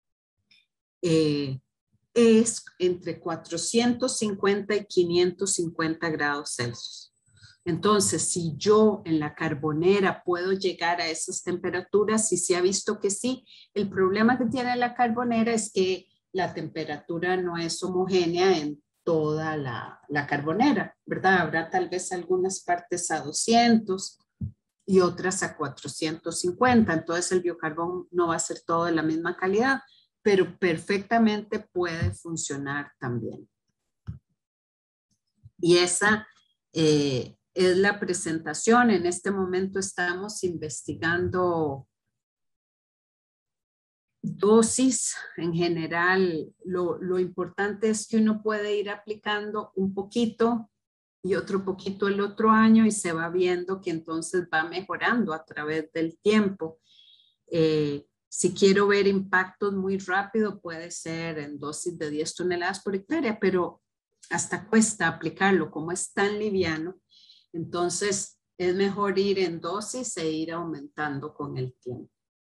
[SPEAKER 3] Es entre 450 y 550 grados Celsius. Entonces, si yo en la carbonera puedo llegar a esas temperaturas, y se ha visto que sí, el problema que tiene la carbonera es que la temperatura no es homogénea en toda la carbonera, ¿verdad? Habrá tal vez algunas partes a 200 y otras a 450. Entonces, el biocarbón no va a ser todo de la misma calidad, pero perfectamente puede funcionar también. Y esa es la presentación. En este momento estamos investigando dosis. En general, lo importante es que uno puede ir aplicando un poquito y otro poquito el otro año y se va viendo que entonces va mejorando a través del tiempo. Si quiero ver impactos muy rápido, puede ser en dosis de 10 toneladas por hectárea, pero hasta cuesta aplicarlo. Como es tan liviano, entonces es mejor ir en dosis e ir aumentando con el tiempo.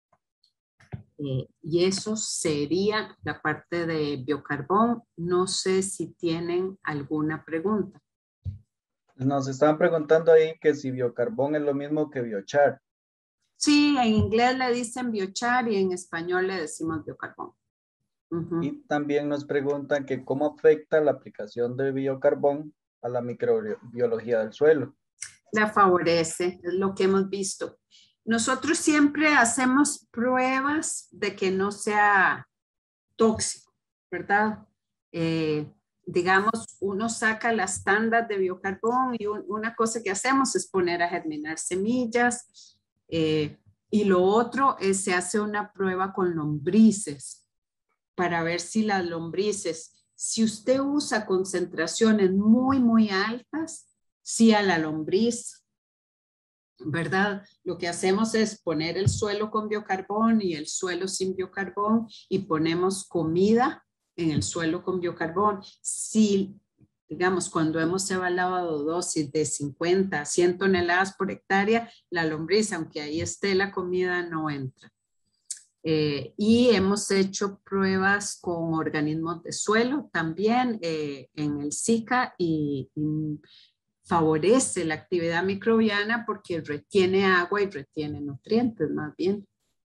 [SPEAKER 3] Y eso sería la parte de biocarbón. No sé si tienen alguna pregunta.
[SPEAKER 1] Nos estaban preguntando ahí que si biocarbón es lo mismo que biochar.
[SPEAKER 3] Sí, en inglés le dicen biochar y en español le decimos biocarbón.
[SPEAKER 1] Y también nos preguntan que cómo afecta la aplicación de biocarbón a la microbiología del suelo.
[SPEAKER 3] La favorece, es lo que hemos visto. Nosotros siempre hacemos pruebas de que no sea tóxico, ¿verdad? Digamos, uno saca las tandas de biocarbón y una cosa que hacemos es poner a germinar semillas. Y lo otro es se hace una prueba con lombrices para ver si las lombrices, si usted usa concentraciones muy, muy altas, sí a la lombriz, ¿verdad? Lo que hacemos es poner el suelo con biocarbón y el suelo sin biocarbón y ponemos comida en el suelo con biocarbón. Si, digamos, cuando hemos evaluado dosis de 50 a 100 toneladas por hectárea, la lombriz, aunque ahí esté la comida, no entra. Y hemos hecho pruebas con organismos de suelo también en el SICA y favorece la actividad microbiana porque retiene agua y retiene nutrientes más bien.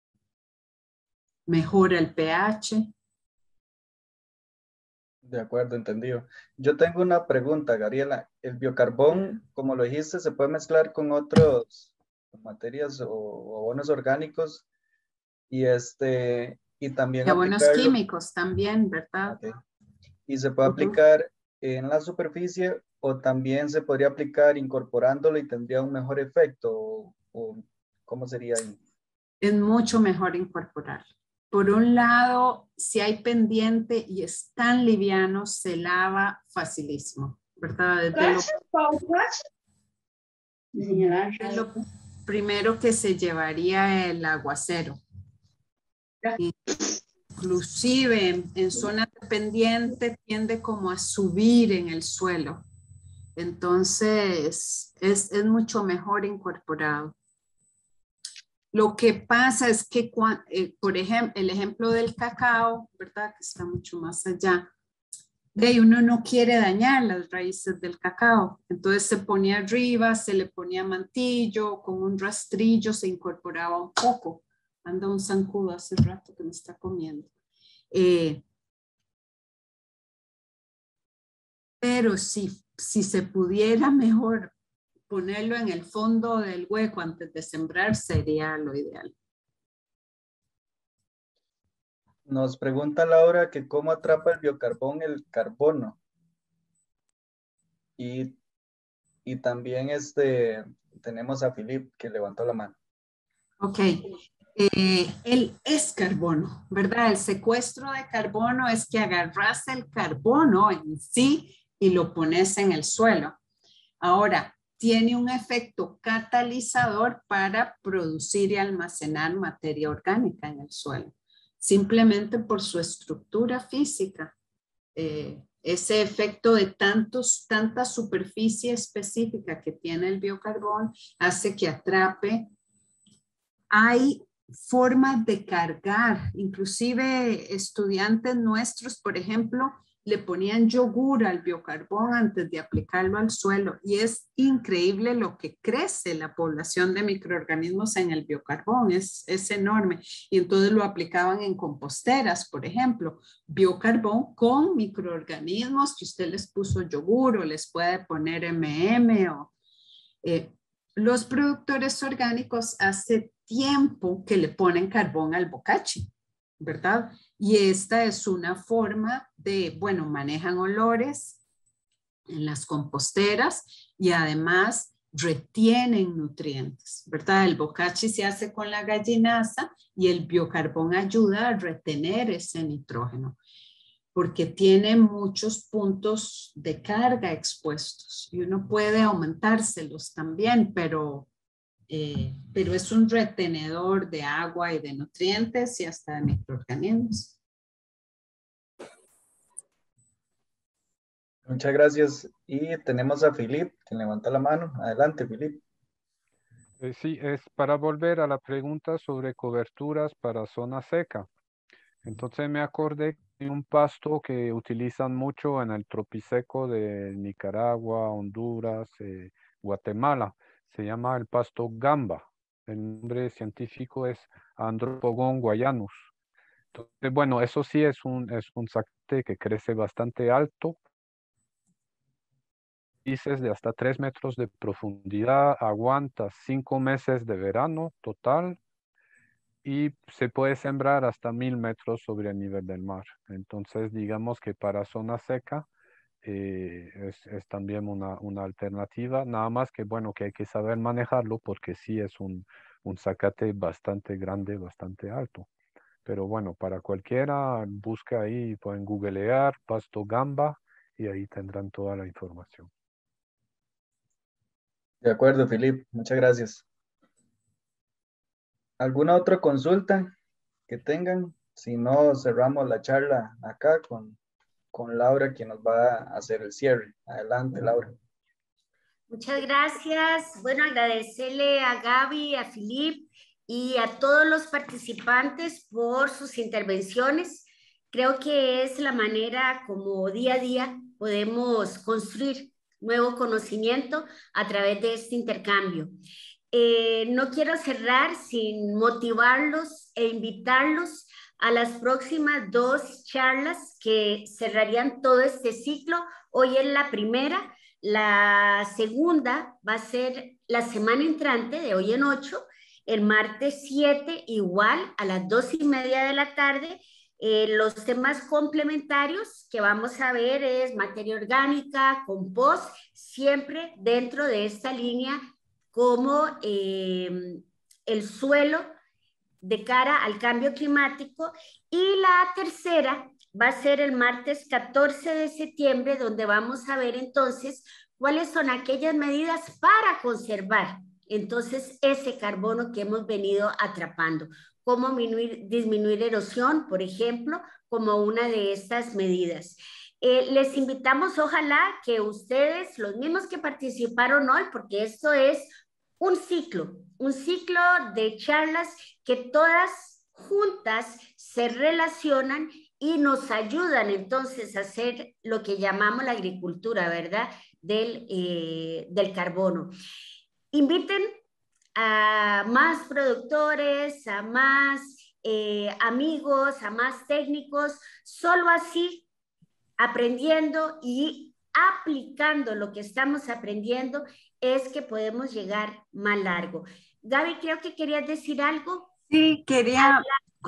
[SPEAKER 3] Mejora el pH.
[SPEAKER 1] De acuerdo, entendido. Yo tengo una pregunta, Gabriela. ¿El biocarbón, como lo dijiste, se puede mezclar con otras materias o abonos orgánicos? Y también
[SPEAKER 3] abonos
[SPEAKER 1] aplicarlo,
[SPEAKER 3] químicos también, ¿verdad?
[SPEAKER 1] Okay. Y se puede aplicar en la superficie o también se podría aplicar incorporándolo y tendría un mejor efecto, o ¿cómo sería ahí?
[SPEAKER 3] Es mucho mejor incorporarlo. Por un lado, si hay pendiente y es tan liviano, se lava facilísimo, ¿verdad? Es lo primero que se llevaría el aguacero. Inclusive en zonas de pendiente tiende como a subir en el suelo. Entonces es mucho mejor incorporado. Lo que pasa es que, por ejemplo, el ejemplo del cacao, ¿verdad? Que está mucho más allá. Uno no quiere dañar las raíces del cacao. Entonces se ponía arriba, se le ponía mantillo, con un rastrillo se incorporaba un poco. Anda un zancudo hace rato que me está comiendo. Pero si se pudiera mejor ponerlo en el fondo del hueco antes de sembrar sería lo ideal.
[SPEAKER 1] Nos pregunta Laura que cómo atrapa el biocarbón el carbono. Y también tenemos a Philip que levantó la mano.
[SPEAKER 3] Ok. Él es carbono, ¿verdad? El secuestro de carbono es que agarras el carbono en sí y lo pones en el suelo. Ahora, tiene un efecto catalizador para producir y almacenar materia orgánica en el suelo, simplemente por su estructura física. Ese efecto de tanta superficie específica que tiene el biocarbón hace que atrape. Hay formas de cargar, inclusive estudiantes nuestros, por ejemplo, le ponían yogur al biocarbón antes de aplicarlo al suelo y es increíble lo que crece la población de microorganismos en el biocarbón, es enorme. Y entonces lo aplicaban en composteras, por ejemplo, biocarbón con microorganismos que usted les puso yogur o les puede poner o los productores orgánicos hace tiempo que le ponen carbón al bocachi, ¿verdad? Y esta es una forma de, bueno, manejan olores en las composteras y además retienen nutrientes, ¿verdad? El bocachi se hace con la gallinaza y el biocarbón ayuda a retener ese nitrógeno porque tiene muchos puntos de carga expuestos y uno puede aumentárselos también, pero es un retenedor de agua y de nutrientes y hasta de microorganismos.
[SPEAKER 1] Muchas gracias. Y tenemos a Philip, que levanta la mano. Adelante, Philip.
[SPEAKER 7] Sí, es para volver a la pregunta sobre coberturas para zona seca. Entonces me acordé de un pasto que utilizan mucho en el tropiseco de Nicaragua, Honduras, Guatemala. Se llama el pasto gamba. El nombre científico es Andropogon guayanus. Entonces, bueno, eso sí es un zacate que crece bastante alto. Dices de hasta 3 metros de profundidad, aguanta 5 meses de verano total y se puede sembrar hasta 1000 metros sobre el nivel del mar. Entonces, digamos que para zona seca es también una alternativa, nada más que, bueno, que hay que saber manejarlo porque sí es un zacate bastante grande, bastante alto. Pero bueno, para cualquiera, busca ahí, pueden googlear pasto gamba y ahí tendrán toda la información.
[SPEAKER 1] De acuerdo, Philip. Muchas gracias. ¿Alguna otra consulta que tengan? Si no, cerramos la charla acá con Laura, quien nos va a hacer el cierre. Adelante, Laura.
[SPEAKER 2] Muchas gracias. Bueno, agradecerle a Gaby, a Philip y a todos los participantes por sus intervenciones. Creo que es la manera como día a día podemos construir nuevo conocimiento a través de este intercambio. No quiero cerrar sin motivarlos e invitarlos a las próximas 2 charlas que cerrarían todo este ciclo. Hoy es la primera. La segunda va a ser la semana entrante, de hoy en 8, el martes 7, igual a las 2:30 de la tarde. Los temas complementarios que vamos a ver es materia orgánica, compost, siempre dentro de esta línea como el suelo de cara al cambio climático. Y la tercera va a ser el martes 14 de septiembre, donde vamos a ver entonces cuáles son aquellas medidas para conservar entonces ese carbono que hemos venido atrapando, cómo disminuir erosión, por ejemplo, como una de estas medidas. Les invitamos, ojalá que ustedes, los mismos que participaron hoy, porque esto es un ciclo de charlas que todas juntas se relacionan y nos ayudan entonces a hacer lo que llamamos la agricultura, ¿verdad? Del carbono. Inviten a más productores, a más amigos, a más técnicos, solo así, aprendiendo y aplicando lo que estamos aprendiendo, es que podemos llegar más largo. Gaby, creo que querías decir algo.
[SPEAKER 3] Sí, quería,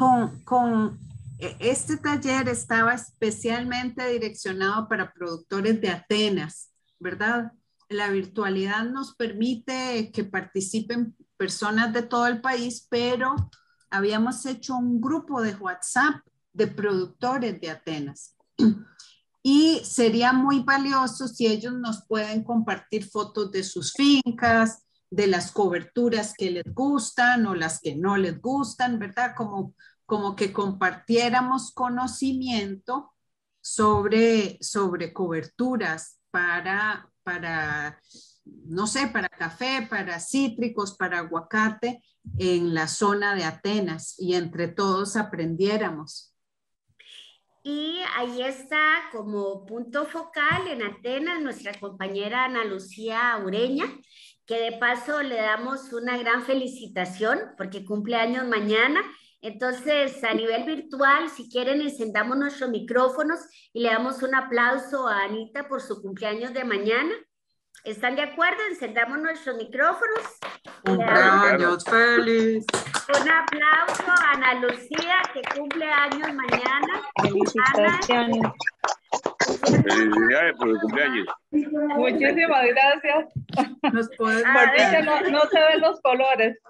[SPEAKER 3] este taller estaba especialmente direccionado para productores de Atenas, ¿verdad? La virtualidad nos permite que participen personas de todo el país, pero habíamos hecho un grupo de WhatsApp de productores de Atenas. Y sería muy valioso si ellos nos pueden compartir fotos de sus fincas, de las coberturas que les gustan o las que no les gustan, ¿verdad? Como que compartiéramos conocimiento sobre coberturas para, no sé, para café, para cítricos, para aguacate en la zona de Atenas y entre todos aprendiéramos.
[SPEAKER 2] Y ahí está como punto focal en Atenas nuestra compañera Ana Lucía Ureña, que de paso le damos una gran felicitación porque cumple años mañana. Entonces, a nivel virtual, si quieren, encendamos nuestros micrófonos y le damos un aplauso a Anita por su cumpleaños de mañana. ¿Están de acuerdo? Encendamos nuestros micrófonos.
[SPEAKER 3] ¡Cumpleaños feliz!
[SPEAKER 2] Un aplauso a Ana Lucía, que cumple años mañana.
[SPEAKER 10] Felicitaciones.
[SPEAKER 11] Felicidades por el cumpleaños.
[SPEAKER 10] Muchísimas gracias.
[SPEAKER 3] Nos podemos
[SPEAKER 10] Por dicha no se ven los colores.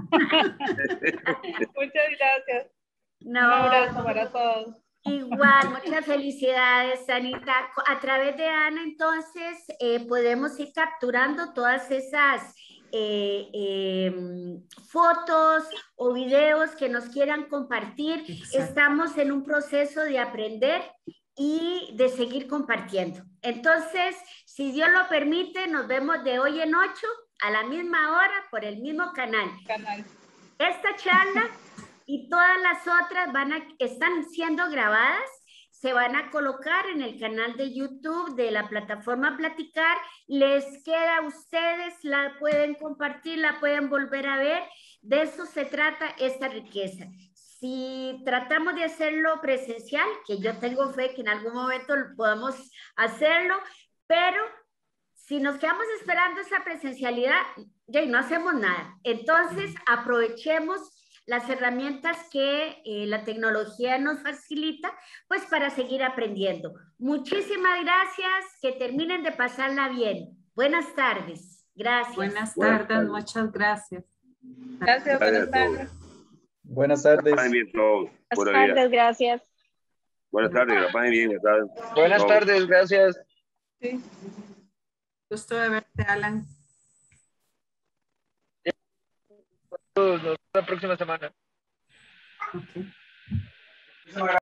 [SPEAKER 10] Muchas gracias.
[SPEAKER 2] No,
[SPEAKER 10] un abrazo para todos.
[SPEAKER 2] Igual, muchas felicidades, Anita. A través de Ana, entonces, podemos ir capturando todas esas fotos o videos que nos quieran compartir. Exacto. Estamos en un proceso de aprender y de seguir compartiendo. Entonces, si Dios lo permite, nos vemos de hoy en 8 a la misma hora por el mismo canal. Esta charla y todas las otras están siendo grabadas, se van a colocar en el canal de YouTube de la plataforma Platicar. Les queda a ustedes, la pueden compartir, la pueden volver a ver. De eso se trata esta riqueza. Si tratamos de hacerlo presencial, que yo tengo fe que en algún momento podamos hacerlo, pero si nos quedamos esperando esa presencialidad, ya no hacemos nada. Entonces, aprovechemos las herramientas que la tecnología nos facilita, pues para seguir aprendiendo. Muchísimas gracias, que terminen de pasarla bien. Buenas tardes. Gracias.
[SPEAKER 3] Buenas tardes, muchas gracias.
[SPEAKER 10] Gracias, buenas tardes.
[SPEAKER 1] Buenas tardes.
[SPEAKER 10] Buenas tardes, gracias.
[SPEAKER 11] Buenas tardes, que la pasen bien.
[SPEAKER 6] Buenas tardes, gracias.
[SPEAKER 10] Sí.
[SPEAKER 3] Gusto de verte, Alan.
[SPEAKER 6] Nos vemos la próxima semana.
[SPEAKER 3] Okay.